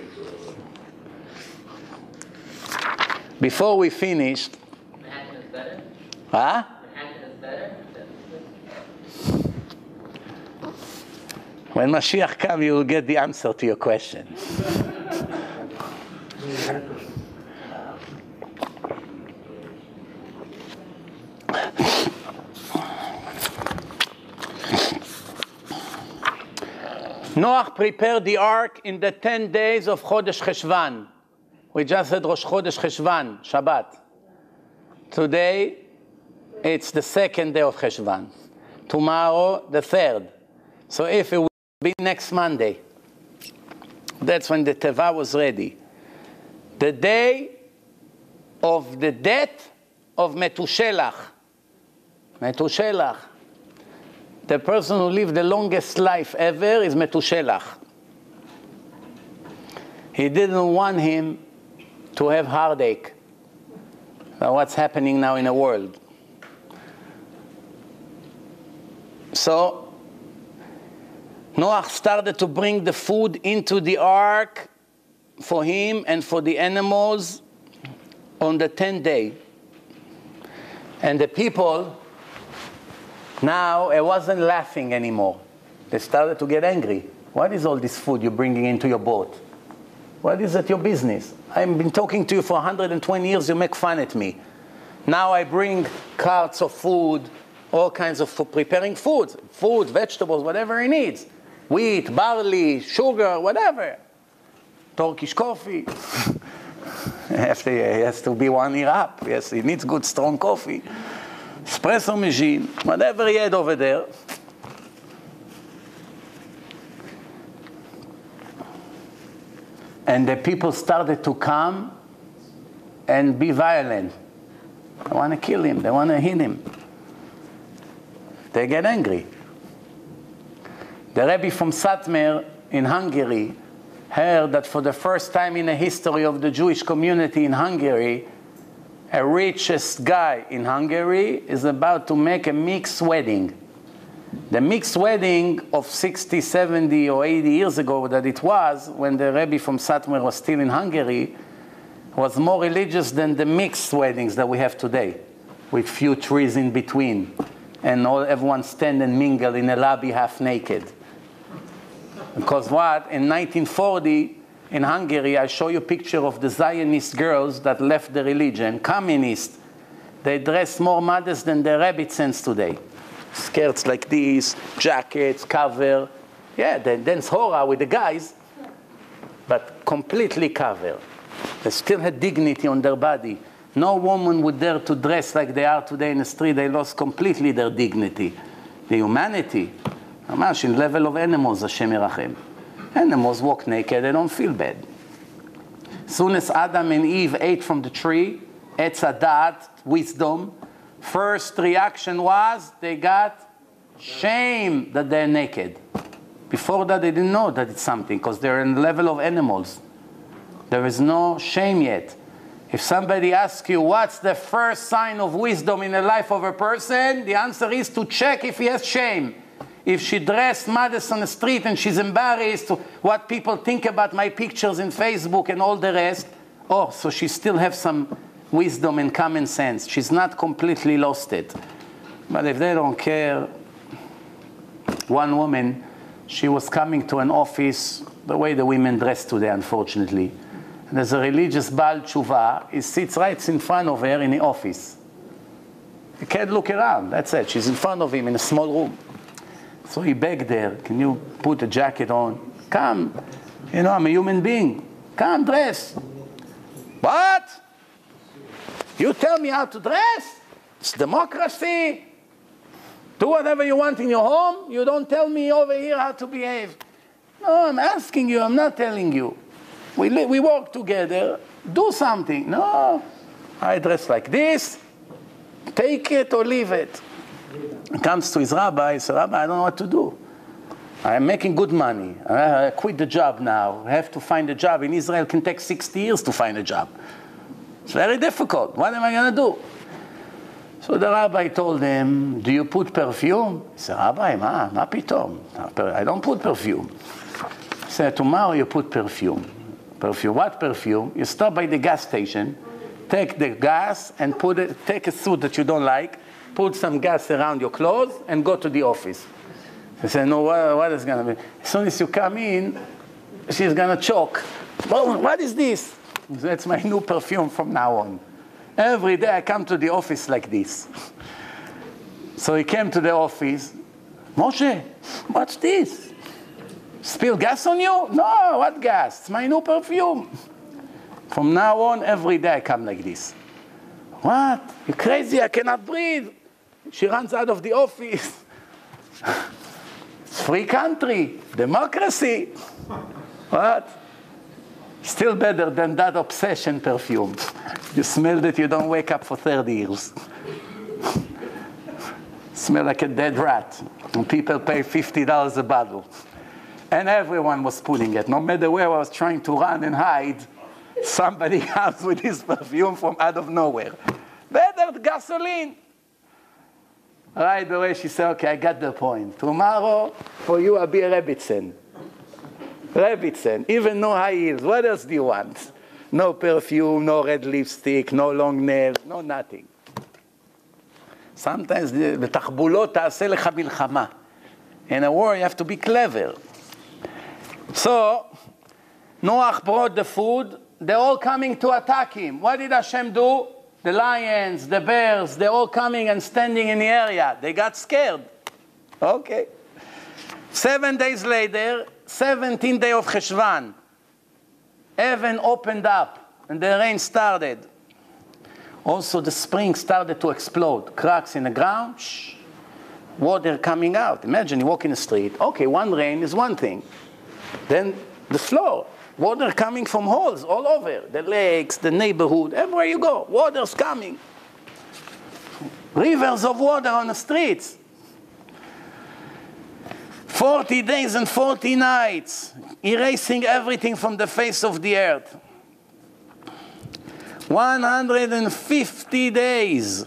S1: Before we finish,
S3: Manhattan is better?
S1: huh?
S3: Manhattan is better?
S1: When Mashiach comes, you will get the answer to your question. Noah prepared the ark in the ten days of Chodesh Cheshvan. We just said Rosh Chodesh Cheshvan, Shabbat. Today, it's the second day of Cheshvan. Tomorrow, the third. So if it will be next Monday, that's when the Teva was ready. The day of the death of Metushelach. Metushelach. The person who lived the longest life ever is Metushelach. He didn't want him to have heartache. Now what's happening now in the world? So Noah started to bring the food into the ark for him and for the animals on the tenth day. And the people, now it wasn't laughing anymore. They started to get angry. What is all this food you're bringing into your boat? What is it your business? I've been talking to you for one hundred twenty years, you make fun at me. Now I bring carts of food, all kinds of food, preparing food, food, vegetables, whatever he needs. Wheat, barley, sugar, whatever. Turkish coffee. He has to be one year up. Yes, he needs good strong coffee. Espresso machine, whatever he had over there. And the people started to come and be violent. They want to kill him. They want to hit him. They get angry. The Rebbe from Satmar in Hungary heard that for the first time in the history of the Jewish community in Hungary, a richest guy in Hungary is about to make a mixed wedding. The mixed wedding of sixty, seventy, or eighty years ago that it was, when the Rebbe from Satmar was still in Hungary, was more religious than the mixed weddings that we have today, with few trees in between, and all, everyone stand and mingle in a lobby half naked. Because what? In nineteen forty, in Hungary, I show you a picture of the Zionist girls that left the religion, communist. They dress more modest than the rabbit sense today. Skirts like this, jackets, cover. Yeah, they dance hora with the guys, but completely covered. They still had dignity on their body. No woman would dare to dress like they are today in the street. They lost completely their dignity. The humanity. ממש in level of animals, Hashem Yerachem. Animals walk naked, they don't feel bad. As soon as Adam and Eve ate from the tree, Etz Hadat, wisdom, first reaction was they got shame that they're naked. Before that, they didn't know that it's something, because they're in the level of animals. There is no shame yet. If somebody asks you, what's the first sign of wisdom in the life of a person? The answer is to check if he has shame. If she dressed modest on the street and she's embarrassed to what people think about my pictures in Facebook and all the rest, oh, so she still has some wisdom and common sense. She's not completely lost it. But if they don't care, one woman, she was coming to an office, the way the women dress today, unfortunately. And there's a religious Baal Tshuva, he sits right in front of her in the office. He can't look around, that's it. She's in front of him in a small room. So he begged her, can you put a jacket on? Come, you know, I'm a human being. Come, dress. What? You tell me how to dress? It's democracy. Do whatever you want in your home. You don't tell me over here how to behave. No, I'm asking you, I'm not telling you. We, li we work together, do something. No, I dress like this. Take it or leave it. He comes to his rabbi, he says, Rabbi, I don't know what to do. I'm making good money. I quit the job now. I have to find a job. In Israel, it can take sixty years to find a job. It's very difficult. What am I going to do? So the rabbi told him, do you put perfume? He said, Rabbi, ma, ma pitom. I don't put perfume. He said, tomorrow you put perfume. Perfume, what perfume? You stop by the gas station, take the gas and put it, take a suit that you don't like, put some gas around your clothes, and go to the office. He said, no, what, what is going to be? As soon as you come in, she's going to choke. Well, what is this? That's my new perfume from now on. Every day I come to the office like this. So he came to the office. Moshe, what's this? Spill gas on you? No, what gas? It's my new perfume. From now on, every day I come like this. What? You're crazy, I cannot breathe. She runs out of the office. It's free country, democracy. What? Still better than that obsession perfume. You smell that you don't wake up for thirty years. Smell like a dead rat. And people pay fifty dollars a bottle. And everyone was pulling it. No matter where I was trying to run and hide, somebody comes with his perfume from out of nowhere. Better gasoline. Right away, she said, okay, I got the point. Tomorrow, for you, I'll be a Rebbitzin. Rebbitzin, even no high heels. What else do you want? No perfume, no red lipstick, no long nails, no nothing. Sometimes, בתחבולות תעשה לך מלחמה. In a war, you have to be clever. So, Noach brought the food. They're all coming to attack him. What did Hashem do? The lions, the bears, they're all coming and standing in the area. They got scared. Okay. Seven days later, seventeenth day of Cheshvan, heaven opened up and the rain started. Also, the spring started to explode. Cracks in the ground, shh, water coming out. Imagine you walk in the street. Okay, one rain is one thing. Then the floor, water coming from holes all over. The lakes, the neighborhood, everywhere you go, water's coming. Rivers of water on the streets. forty days and forty nights, erasing everything from the face of the earth. one hundred fifty days.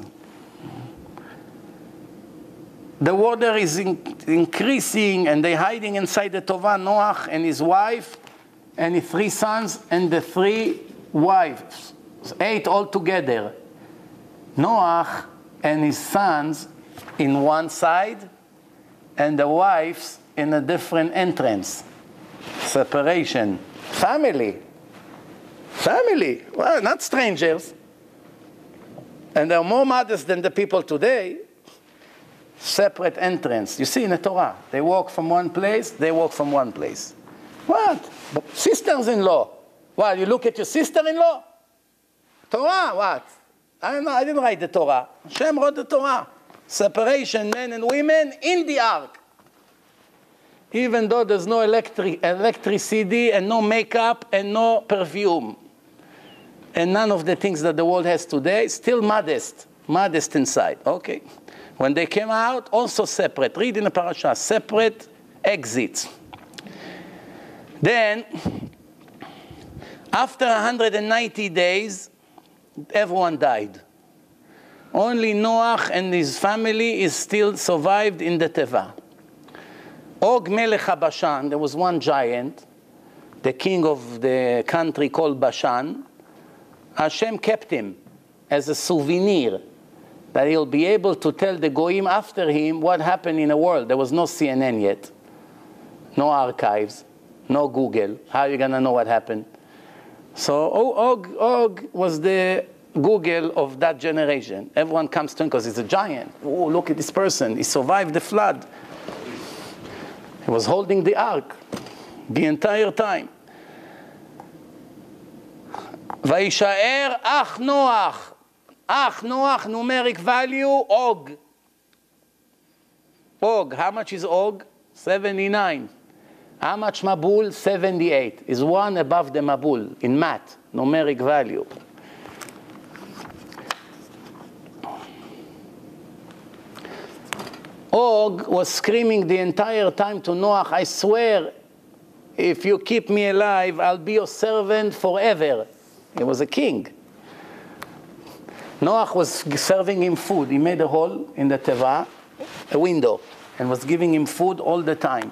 S1: The water is in increasing, and they're hiding inside the Tovah, Noach and his wife, and his three sons, and the three wives. Eight altogether. Noach and his sons in one side, and the wives in a different entrance. Separation. Family. Family. Well, not strangers. And they're more modest than the people today. Separate entrance. You see in the Torah, they walk from one place, they walk from one place. What? Sisters-in-law. What, you look at your sister-in-law? Torah, what? I don't know, I didn't write the Torah. Hashem wrote the Torah. Separation, men and women, in the ark. Even though there's no electric, electricity and no makeup and no perfume. And none of the things that the world has today, still modest. Modest inside, okay. When they came out, also separate. Read in the parasha, separate exits. Then, after one hundred ninety days, everyone died. Only Noach and his family is still survived in the Teva. Og Melech HaBashan, there was one giant, the king of the country called Bashan. Hashem kept him as a souvenir, that he'll be able to tell the Goyim after him what happened in the world. There was no C N N yet, no archives, no Google. How are you going to know what happened? So Og, Og was the Google of that generation. Everyone comes to him because he's a giant. Oh, look at this person. He survived the flood. He was holding the ark the entire time. Vayishaer ach Noach. Ach Noach, numeric value, Og. Og, how much is Og? seventy-nine. How much Mabul? seventy-eight. Is one above the Mabul in math, numeric value. Og was screaming the entire time to Noach, I swear, if you keep me alive, I'll be your servant forever. He was a king. Noach was serving him food. He made a hole in the Teva, a window, and was giving him food all the time.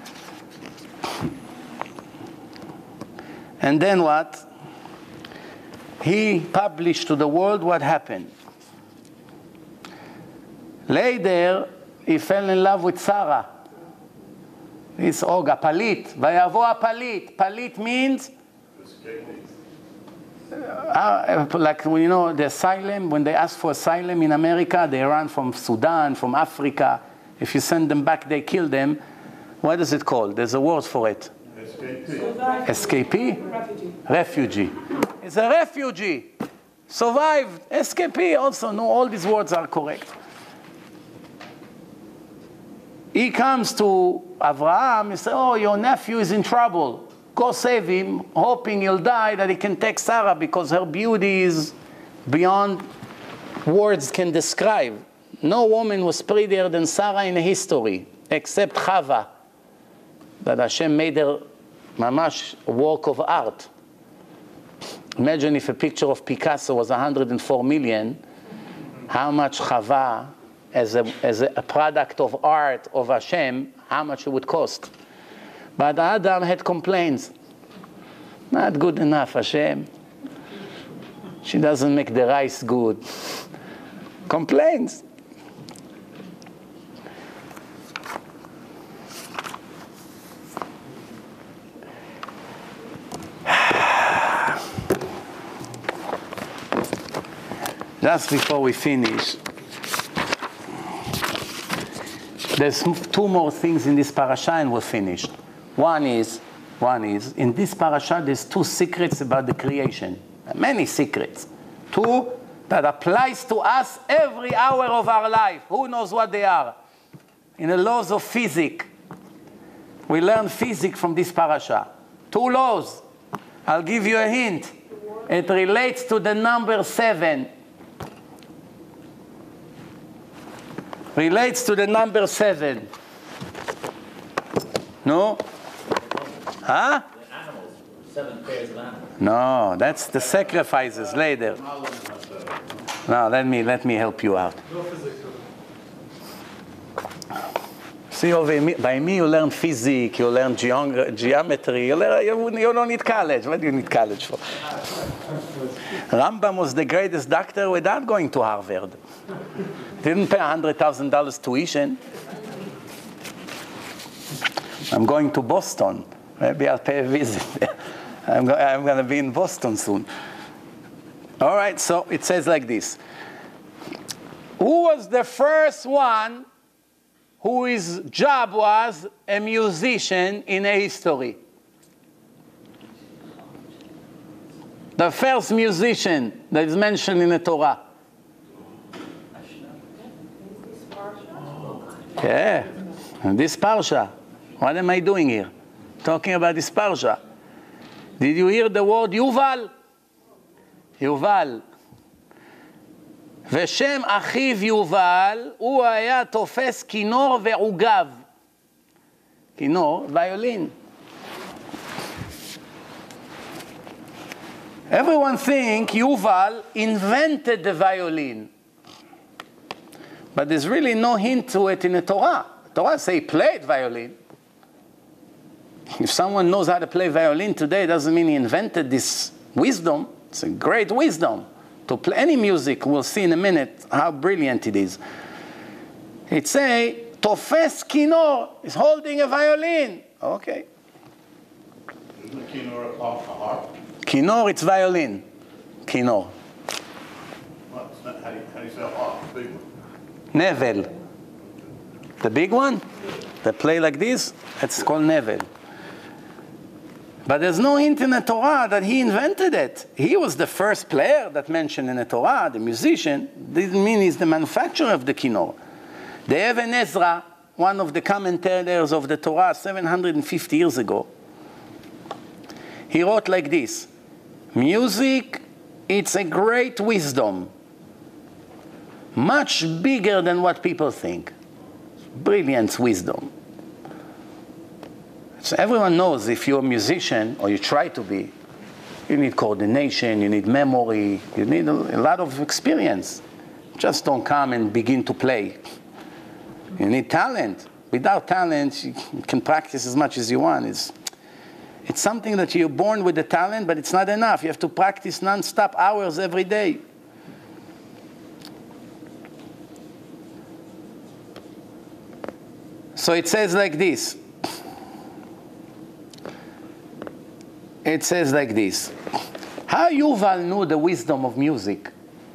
S1: And then what? He published to the world what happened. Later, he fell in love with Sarah. This Og, a palit. Vayavo a palit. Palit means Uh, like, you know, the asylum, when they ask for asylum in America, they run from Sudan, from Africa. If you send them back, they kill them. What is it called? There's a word for it. Escapee. Escapee?
S2: Refugee.
S1: Refugee. It's a refugee. Survived. Escapee also. No, all these words are correct. He comes to Abraham and says, oh, your nephew is in trouble. Go save him, hoping he'll die, that he can take Sarah, because her beauty is beyond words can describe. No woman was prettier than Sarah in history, except Chava, that Hashem made her mamash a work of art. Imagine if a picture of Picasso was one hundred four million, how much Chava, as a, as a product of art of Hashem, how much it would cost. But Adam had complaints. Not good enough, Hashem. She doesn't make the rice good. Complaints. just before we finish, there's two more things in this parasha and we're finished. One is, one is, in this parasha there's two secrets about the creation. Many secrets. Two that applies to us every hour of our life. Who knows what they are? In the laws of physics. We learn physics from this parasha. Two laws. I'll give you a hint. It relates to the number seven. Relates to the number seven. No? Huh?
S4: The animals. Seven pairs of animals.
S1: No, that's the sacrifices later. Now let me let me help you out. See, over me, by me you learn physics, you learn geog geometry, you, learn, you, you don't need college. What do you need college for? Rambam was the greatest doctor without going to Harvard. Didn't pay one hundred thousand dollars tuition. I'm going to Boston. Maybe I'll pay a visit. I'm, go I'm going to be in Boston soon. All right, so it says like this. Who was the first one whose job was a musician in a history? The first musician that is mentioned in the Torah. Yeah, and this parsha. What am I doing here? Talking about this parsha. Did you hear the word Yuval? Yuval. ושם אחיו יובל, הוא היה תופס כינור ועוגב. כינור, violin. Everyone think Yuval invented the violin. But there's really no hint to it in the Torah. The Torah say he played violin. If someone knows how to play violin today, it doesn't mean he invented this wisdom. It's a great wisdom. To play any music, we'll see in a minute how brilliant it is. It say, Tofes Kinor is holding a violin. Okay.
S2: Isn't Kinor a harp?
S1: Kinor, it's violin. Kinor.
S2: Well, it's not, how, do you, how do you say harp? Big one.
S1: Nevel. The big one? They play like this? It's called Nevel. But there's no hint in the Torah that he invented it. He was the first player that mentioned in the Torah, the musician. Didn't mean he's the manufacturer of the kinor. The Even Ezra, one of the commentators of the Torah seven hundred fifty years ago, he wrote like this: music, it's a great wisdom, much bigger than what people think. Brilliant wisdom. So everyone knows if you're a musician, or you try to be, you need coordination, you need memory, you need a, a lot of experience. Just don't come and begin to play. You need talent. Without talent, you can practice as much as you want. It's, it's something that you're born with the talent, but it's not enough. You have to practice non-stop hours every day. So it says like this. It says like this. How Yuval knew the wisdom of music?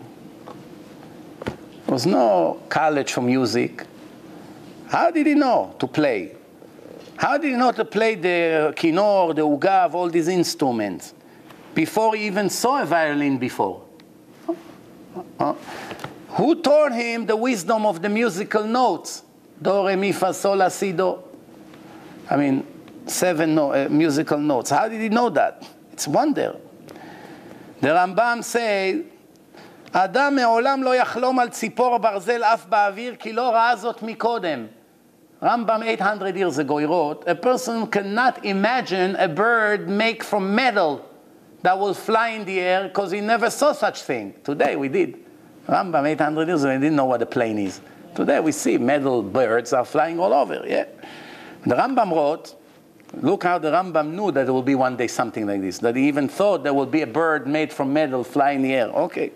S1: There was no college for music. How did he know to play? How did he know to play the kinor, the ugav, all these instruments, before he even saw a violin before? Huh? Who taught him the wisdom of the musical notes? Do, re, mi, fa, sol, la, si, do. I mean, seven no, uh, musical notes. How did he know that? It's a wonder. The Rambam say, אדם מעולם לא יחלום על ציפור ברזל אף באוויר כי לא ראה זאת מקודם. Rambam eight hundred years ago he wrote, a person cannot imagine a bird made from metal that will fly in the air because he never saw such thing. Today we did. Rambam eight hundred years ago he didn't know what a plane is. Today we see metal birds are flying all over. Yeah. The Rambam wrote, look how the Rambam knew that there will be one day something like this, that he even thought there will be a bird made from metal fly in the air. Okay.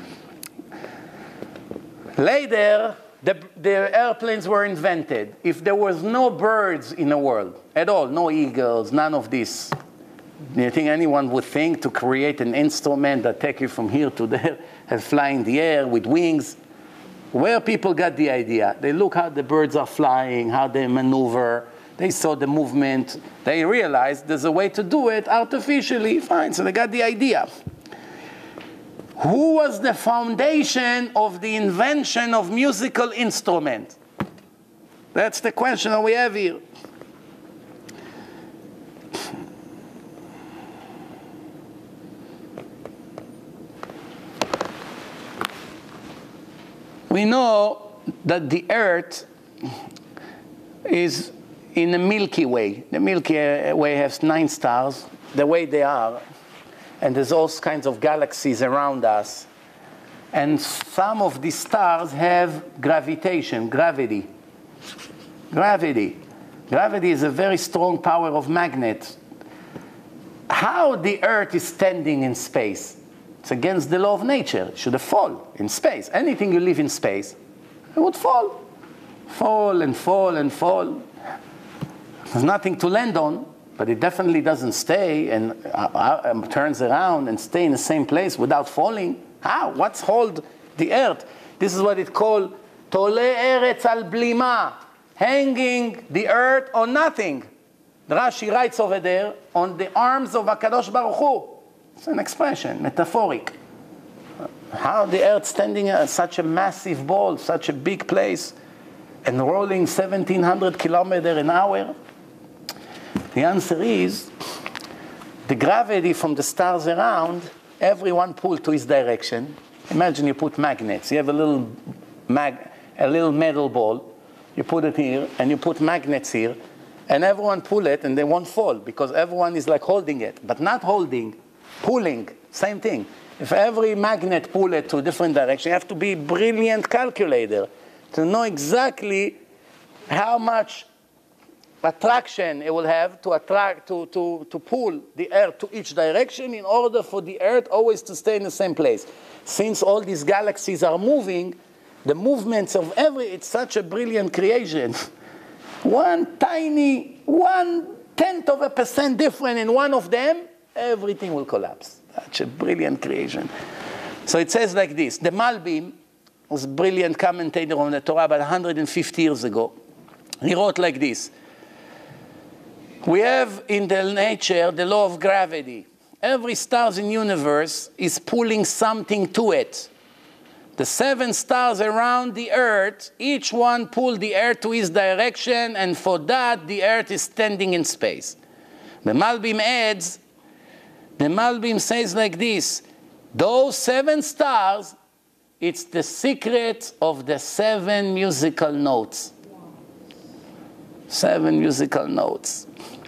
S1: Later, the, the airplanes were invented. If there was no birds in the world at all, no eagles, none of this, Do you think anyone would think to create an instrument that take you from here to there and fly in the air with wings? Where people got the idea? They look how the birds are flying, how they maneuver. They saw the movement. They realized there's a way to do it artificially. Fine, so they got the idea. Who was the foundation of the invention of musical instrument? That's the question that we have here. We know that the Earth is in the Milky Way. The Milky Way has nine stars, the way they are. And there's all kinds of galaxies around us. And some of these stars have gravitation, gravity. Gravity. Gravity is a very strong power of magnet. How the Earth is standing in space? It's against the law of nature. It should have fallen in space. Anything you live in space, it would fall. Fall and fall and fall. There's nothing to land on, but it definitely doesn't stay and uh, uh, turns around and stay in the same place without falling. How? What's hold the Earth? This is what it called Tole Eretz al Blima, hanging the Earth on nothing. Rashi writes over there, on the arms of HaKadosh Baruch Hu. It's an expression, metaphoric. How the Earth standing at such a massive ball, such a big place, and rolling seventeen hundred kilometers an hour? The answer is, the gravity from the stars around, everyone pulled to his direction. Imagine you put magnets. You have a little, mag, a little metal ball. You put it here, and you put magnets here, and everyone pull it, and they won't fall, because everyone is like holding it, but not holding. Pulling, same thing. If every magnet pull it to a different direction, you have to be a brilliant calculator to know exactly how much attraction it will have to attract, to, to, to pull the Earth to each direction in order for the Earth always to stay in the same place. Since all these galaxies are moving, the movements of every, it's such a brilliant creation. One tiny, one tenth of a percent different in one of them, everything will collapse. Such a brilliant creation. So it says like this. The Malbim was a brilliant commentator on the Torah about one hundred fifty years ago. He wrote like this. We have in the nature the law of gravity. Every star in the universe is pulling something to it. The seven stars around the Earth, each one pull the Earth to its direction, and for that the Earth is standing in space. The Malbim adds, the Malbim says like this, those seven stars, it's the secret of the seven musical notes. Seven musical notes.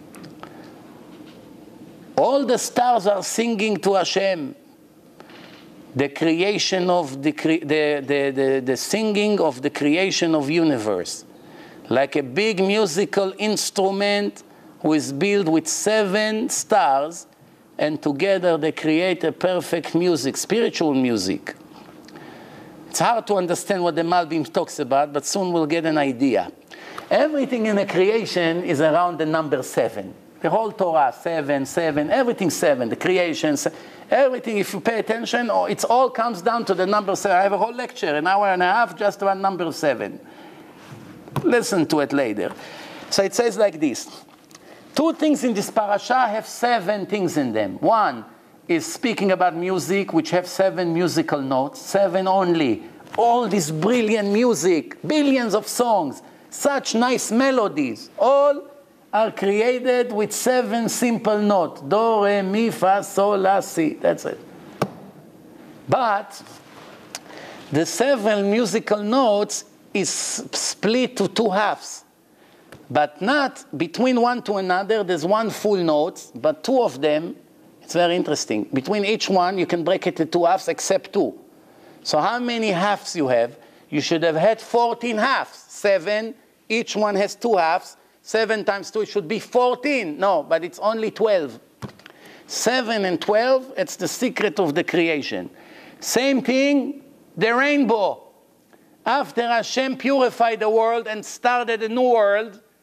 S1: All the stars are singing to Hashem. The creation of the, the, the, the, the singing of the creation of universe. Like a big musical instrument who is built with seven stars, and together they create a perfect music, spiritual music. It's hard to understand what the Malbim talks about, but soon we'll get an idea. Everything in the creation is around the number seven. The whole Torah, seven, seven, everything seven, the creation, everything, if you pay attention, oh, it all comes down to the number seven. I have a whole lecture, an hour and a half, just about number seven. Listen to it later. So it says like this. Two things in this parasha have seven things in them. One is speaking about music, which have seven musical notes, seven only. All this brilliant music, billions of songs, such nice melodies, all are created with seven simple notes. Do, re, mi, fa, sol, la, si. That's it. But the seven musical notes is split to two halves. But not between one to another, there's one full note, but two of them, it's very interesting. Between each one, you can break it into two halves except two. So how many halves you have? You should have had fourteen halves. Seven, each one has two halves. Seven times two, it should be fourteen. No, but it's only twelve. Seven and twelve, it's the secret of the creation. Same thing, the rainbow. After Hashem purified the world and started a new world,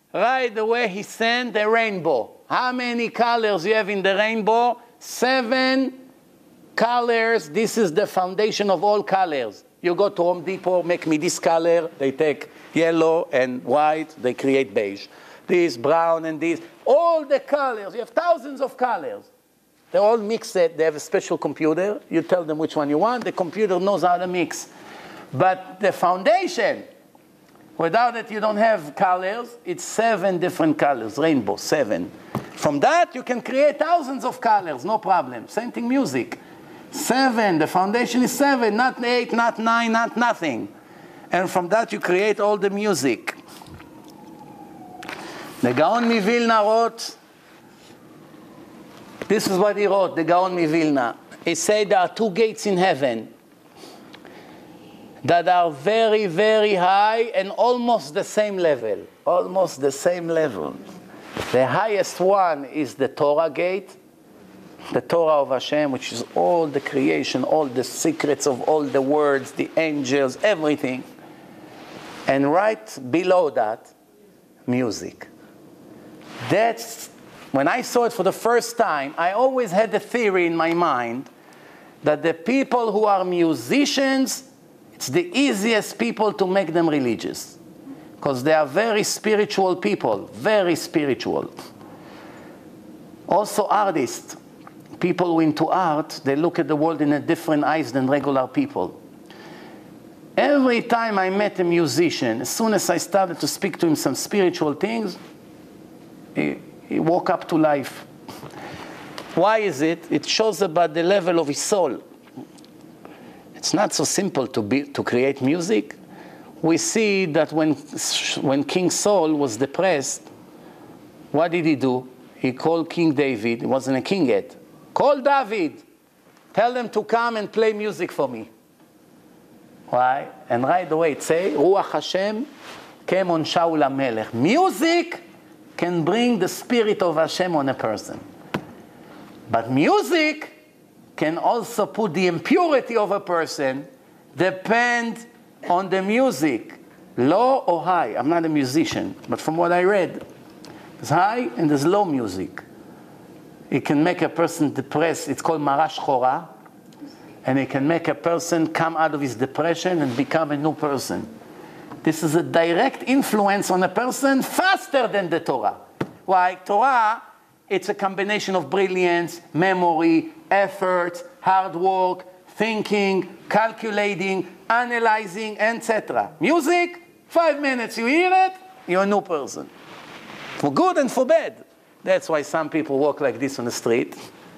S1: right away he sent the rainbow. How many colors you have in the rainbow? Seven colors. This is the foundation of all colors. You go to Home Depot, make me this color. They take yellow and white. They create beige. This, brown, and this. All the colors. You have thousands of colors. They're all mixed. They have a special computer. You tell them which one you want. The computer knows how to mix. But the foundation, without it you don't have colors. It's seven different colors. Rainbow, seven. From that, you can create thousands of colors, no problem. Same thing, music. Seven, the foundation is seven, not eight, not nine, not nothing. And from that, you create all the music. The Gaon Mivilna wrote, this is what he wrote, the Gaon Mivilna. He said there are two gates in heaven that are very, very high and almost the same level. Almost the same level. The highest one is the Torah gate, the Torah of Hashem, which is all the creation, all the secrets of all the words, the angels, everything. And right below that, music. That's, when I saw it for the first time, I always had the theory in my mind that the people who are musicians, it's the easiest people to make them religious. Because they are very spiritual people, very spiritual. Also artists, people who are into art, they look at the world in a different eyes than regular people. Every time I met a musician, as soon as I started to speak to him some spiritual things, he, he woke up to life. Why is it? It shows about the level of his soul. It's not so simple to, be, to create music. We see that when, when King Saul was depressed, what did he do? He called King David. He wasn't a king yet. Call David. Tell them to come and play music for me. Why? And right away it says, Ruach Hashem came on Shaul HaMelech. Music can bring the spirit of Hashem on a person. But music can also put the impurity of a person, depend on the music, low or high. I'm not a musician, but from what I read, there's high and there's low music. It can make a person depressed. It's called Mara Shchora. And it can make a person come out of his depression and become a new person. This is a direct influence on a person faster than the Torah. Why? Torah, it's a combination of brilliance, memory, effort, hard work, thinking, calculating, analyzing, et cetera. Music, five minutes, you hear it, you're a new person. For good and for bad. That's why some people walk like this on the street.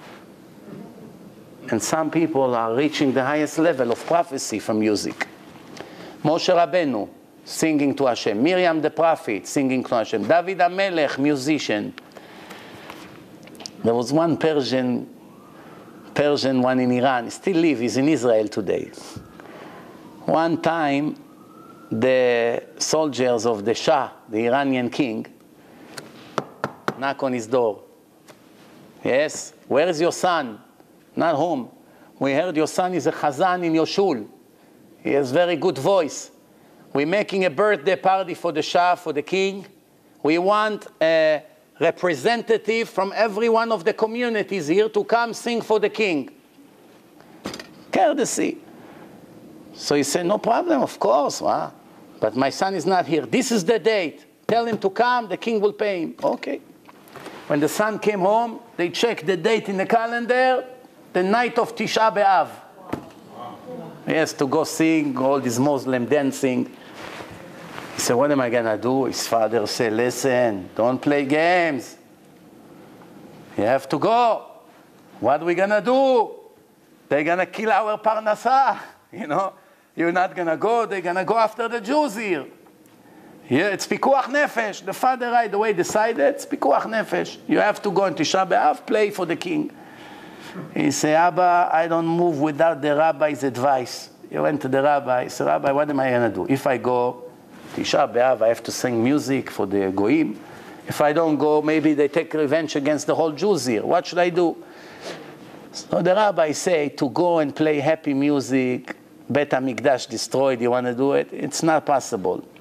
S1: And some people are reaching the highest level of prophecy from music. Moshe Rabbeinu, singing to Hashem. Miriam the prophet, singing to Hashem. David HaMelech, musician. There was one Persian, Persian one in Iran. He still lives, he's in Israel today. One time, the soldiers of the Shah, the Iranian king, knock on his door. Yes, where is your son? Not home. We heard your son is a chazan in your shul. He has very good voice. We're making a birthday party for the Shah, for the king. We want a representative from every one of the communities here to come sing for the king. Courtesy. So he said, no problem, of course. Huh? But my son is not here. This is the date. Tell him to come, the king will pay him. Okay. When the son came home, they checked the date in the calendar, the night of Tisha B'Av. He has to go sing, all these Muslim dancing. He said, what am I going to do? His father said, listen, don't play games. You have to go. What are we going to do? They're going to kill our parnasah. You know, you're not going to go. They're going to go after the Jews here. Yeah, it's pikuach nefesh. The father right away decided, it's pikuach nefesh. You have to go on Tisha B'Av, play for the king. He said, Abba, I don't move without the rabbi's advice. He went to the rabbi. He said, Rabbi, what am I going to do? If I go Tisha B'Av, I have to sing music for the goyim. If I don't go, maybe they take revenge against the whole Jews here. What should I do? So the rabbi said, to go and play happy music, Bet HaMikdash destroyed, you want to do it? It's not possible.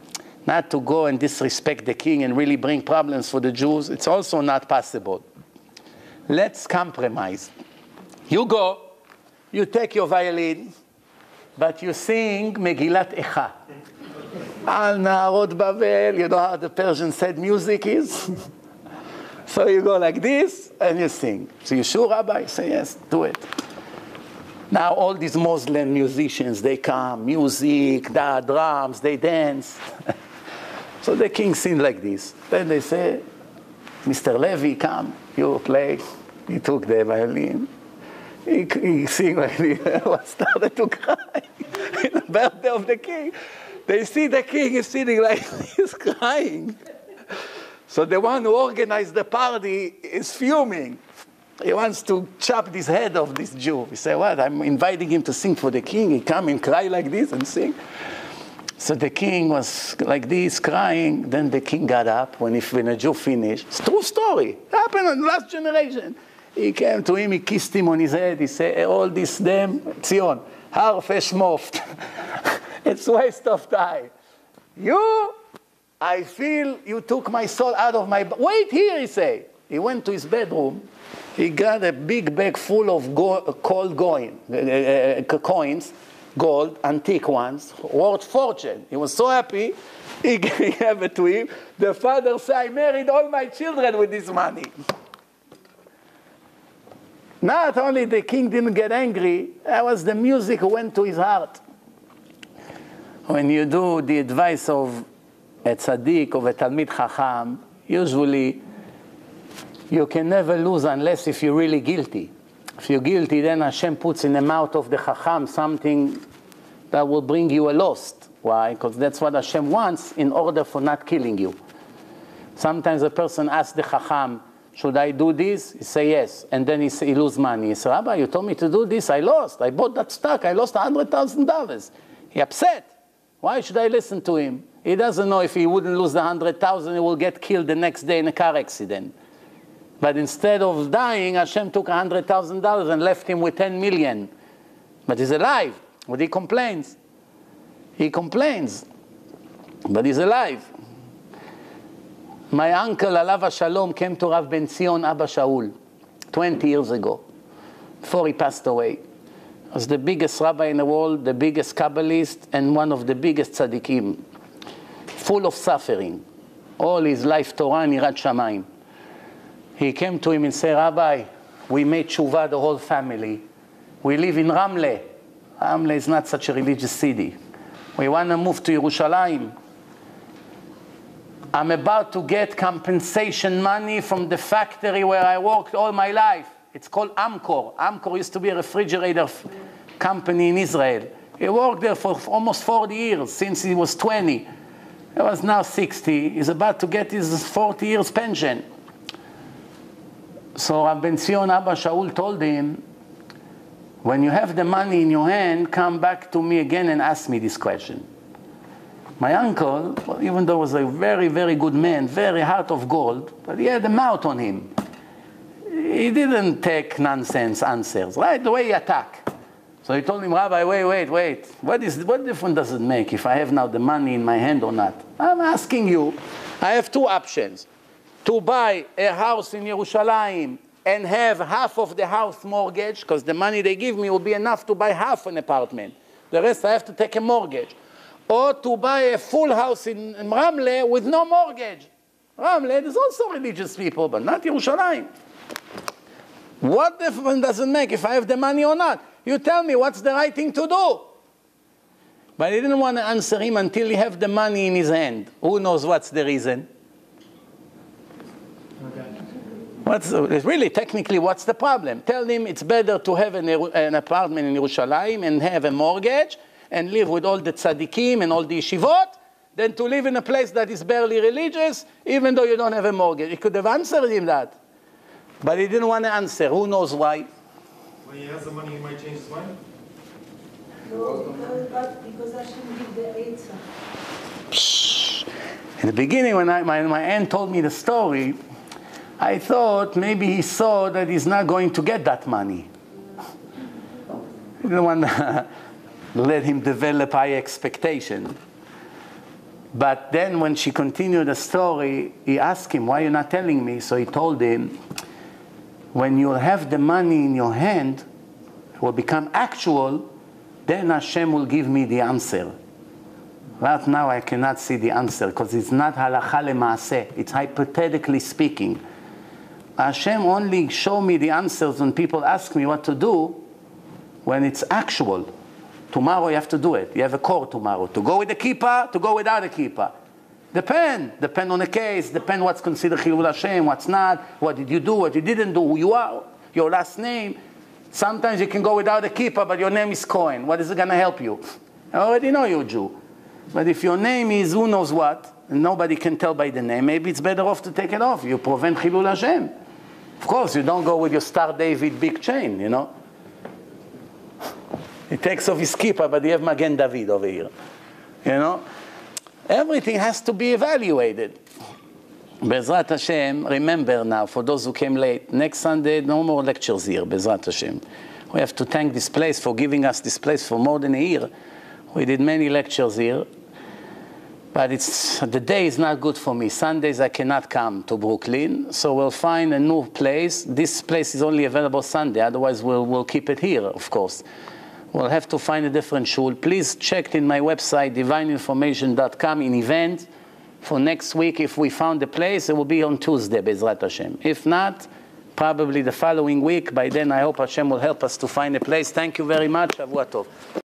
S1: not to go and disrespect the king and really bring problems for the Jews. It's also not possible. Let's compromise. You go, you take your violin, but you sing Megillat Echa. Al Naharot Bavel, you know how the Persian said music is? So you go like this, and you sing. So you sure, Rabbi? Say, yes, do it. Now all these Muslim musicians, they come, music, the drums, they dance. So the king sings like this. Then they say, Mister Levy, come, you play. He took the violin. He, he sing like this. He started to cry. In the birthday of the king. They see the king is sitting like this, crying. So the one who organized the party is fuming. He wants to chop this head of this Jew. He said, what, I'm inviting him to sing for the king. He come and cry like this and sing. So the king was like this, crying. Then the king got up when, he, when the Jew finished. It's a true story. It happened in the last generation. He came to him, he kissed him on his head. He said, all this damn, Zion, harfesh moft. It's a waste of time. You, I feel you took my soul out of my... Wait here, he said. He went to his bedroom. He got a big bag full of go, cold coin, uh, uh, coins, gold, antique ones, worth fortune. He was so happy, he gave it to him. The father said, I married all my children with this money. Not only the king didn't get angry, that was the music who went to his heart. When you do the advice of a tzaddik, of a talmid chacham, usually you can never lose unless if you're really guilty. If you're guilty, then Hashem puts in the mouth of the chacham something that will bring you a loss. Why? Because that's what Hashem wants in order for not killing you. Sometimes a person asks the chacham, should I do this? He say yes. And then he, say, he lose money. He say, Rabbi, you told me to do this. I lost. I bought that stock. I lost one hundred thousand dollars. He upset. Why should I listen to him? He doesn't know if he wouldn't lose the one hundred thousand, he will get killed the next day in a car accident. But instead of dying, Hashem took one hundred thousand dollars and left him with ten million. But he's alive. But he complains. He complains. But he's alive. My uncle, Alav HaShalom, came to Rav Ben Zion Abba Shaul twenty years ago, before he passed away. He was the biggest rabbi in the world, the biggest Kabbalist, and one of the biggest tzaddikim. Full of suffering. All his life, Torah and Yirat Shamayim. He came to him and said, Rabbi, we made tshuva, the whole family. We live in Ramle. Ramle is not such a religious city. We want to move to Yerushalayim. I'm about to get compensation money from the factory where I worked all my life. It's called Amcor. Amcor used to be a refrigerator company in Israel. He worked there for almost forty years, since he was twenty. He was now sixty. He's about to get his forty years pension. So Rav Ben Zion Abba Shaul told him, when you have the money in your hand, come back to me again and ask me this question. My uncle, well, even though he was a very, very good man, very heart of gold, but he had a mouth on him. He didn't take nonsense answers, right? The way he attacked. So he told him, Rabbi, wait, wait, wait. What is, what difference does it make if I have now the money in my hand or not? I'm asking you, I have two options. To buy a house in Yerushalayim and have half of the house mortgage, because the money they give me will be enough to buy half an apartment. The rest I have to take a mortgage. Or to buy a full house in, in Ramle with no mortgage. Ramle, there's also religious people, but not Yerushalayim. What difference does it make if I have the money or not? You tell me what's the right thing to do. But he didn't want to answer him until he have the money in his hand. Who knows what's the reason? Okay. What's the, really, technically, what's the problem? Tell him it's better to have an, an apartment in Yerushalayim and have a mortgage and live with all the tzaddikim and all the yeshivot than to live in a place that is barely religious, even though you don't have a mortgage. He could have answered him that. But he didn't want to answer. Who knows why?
S2: When he has the money, he might change his mind?
S5: No, because, because Hashem give the Eitzah.
S1: In the beginning, when I, my, my aunt told me the story, I thought maybe he saw that he's not going to get that money. He didn't want to let him develop high expectation. But then when she continued the story, he asked him, why are you not telling me? So he told him, when you'll have the money in your hand, it will become actual, then Hashem will give me the answer. Right now I cannot see the answer because it's not halacha lemaaseh, it's hypothetically speaking. Hashem only show me the answers when people ask me what to do when it's actual. Tomorrow you have to do it. You have a court tomorrow. To go with the kippah, to go without a kippah. Depend. Depend on the case. Depend what's considered chilul Hashem, what's not. What did you do, what you didn't do, who you are, your last name. Sometimes you can go without a kippah, but your name is Cohen. What is it going to help you? I already know you're a Jew. But if your name is who knows what, and nobody can tell by the name, maybe it's better off to take it off. You prevent chilul Hashem. Of course, you don't go with your Star David big chain, you know. He takes off his kippah, but you have Magen David over here. You know? Everything has to be evaluated. Bezrat Hashem, remember now, for those who came late, next Sunday, no more lectures here, Bezrat Hashem. We have to thank this place for giving us this place for more than a year. We did many lectures here. But it's, the day is not good for me. Sundays I cannot come to Brooklyn, so we'll find a new place. This place is only available Sunday, otherwise we'll, we'll keep it here, of course. We'll have to find a different shul. Please check in my website, divine information dot com, in event for next week. If we found a place, it will be on Tuesday, Bezrat Hashem. If not, probably the following week. By then, I hope Hashem will help us to find a place. Thank you very much. Shavua Tov.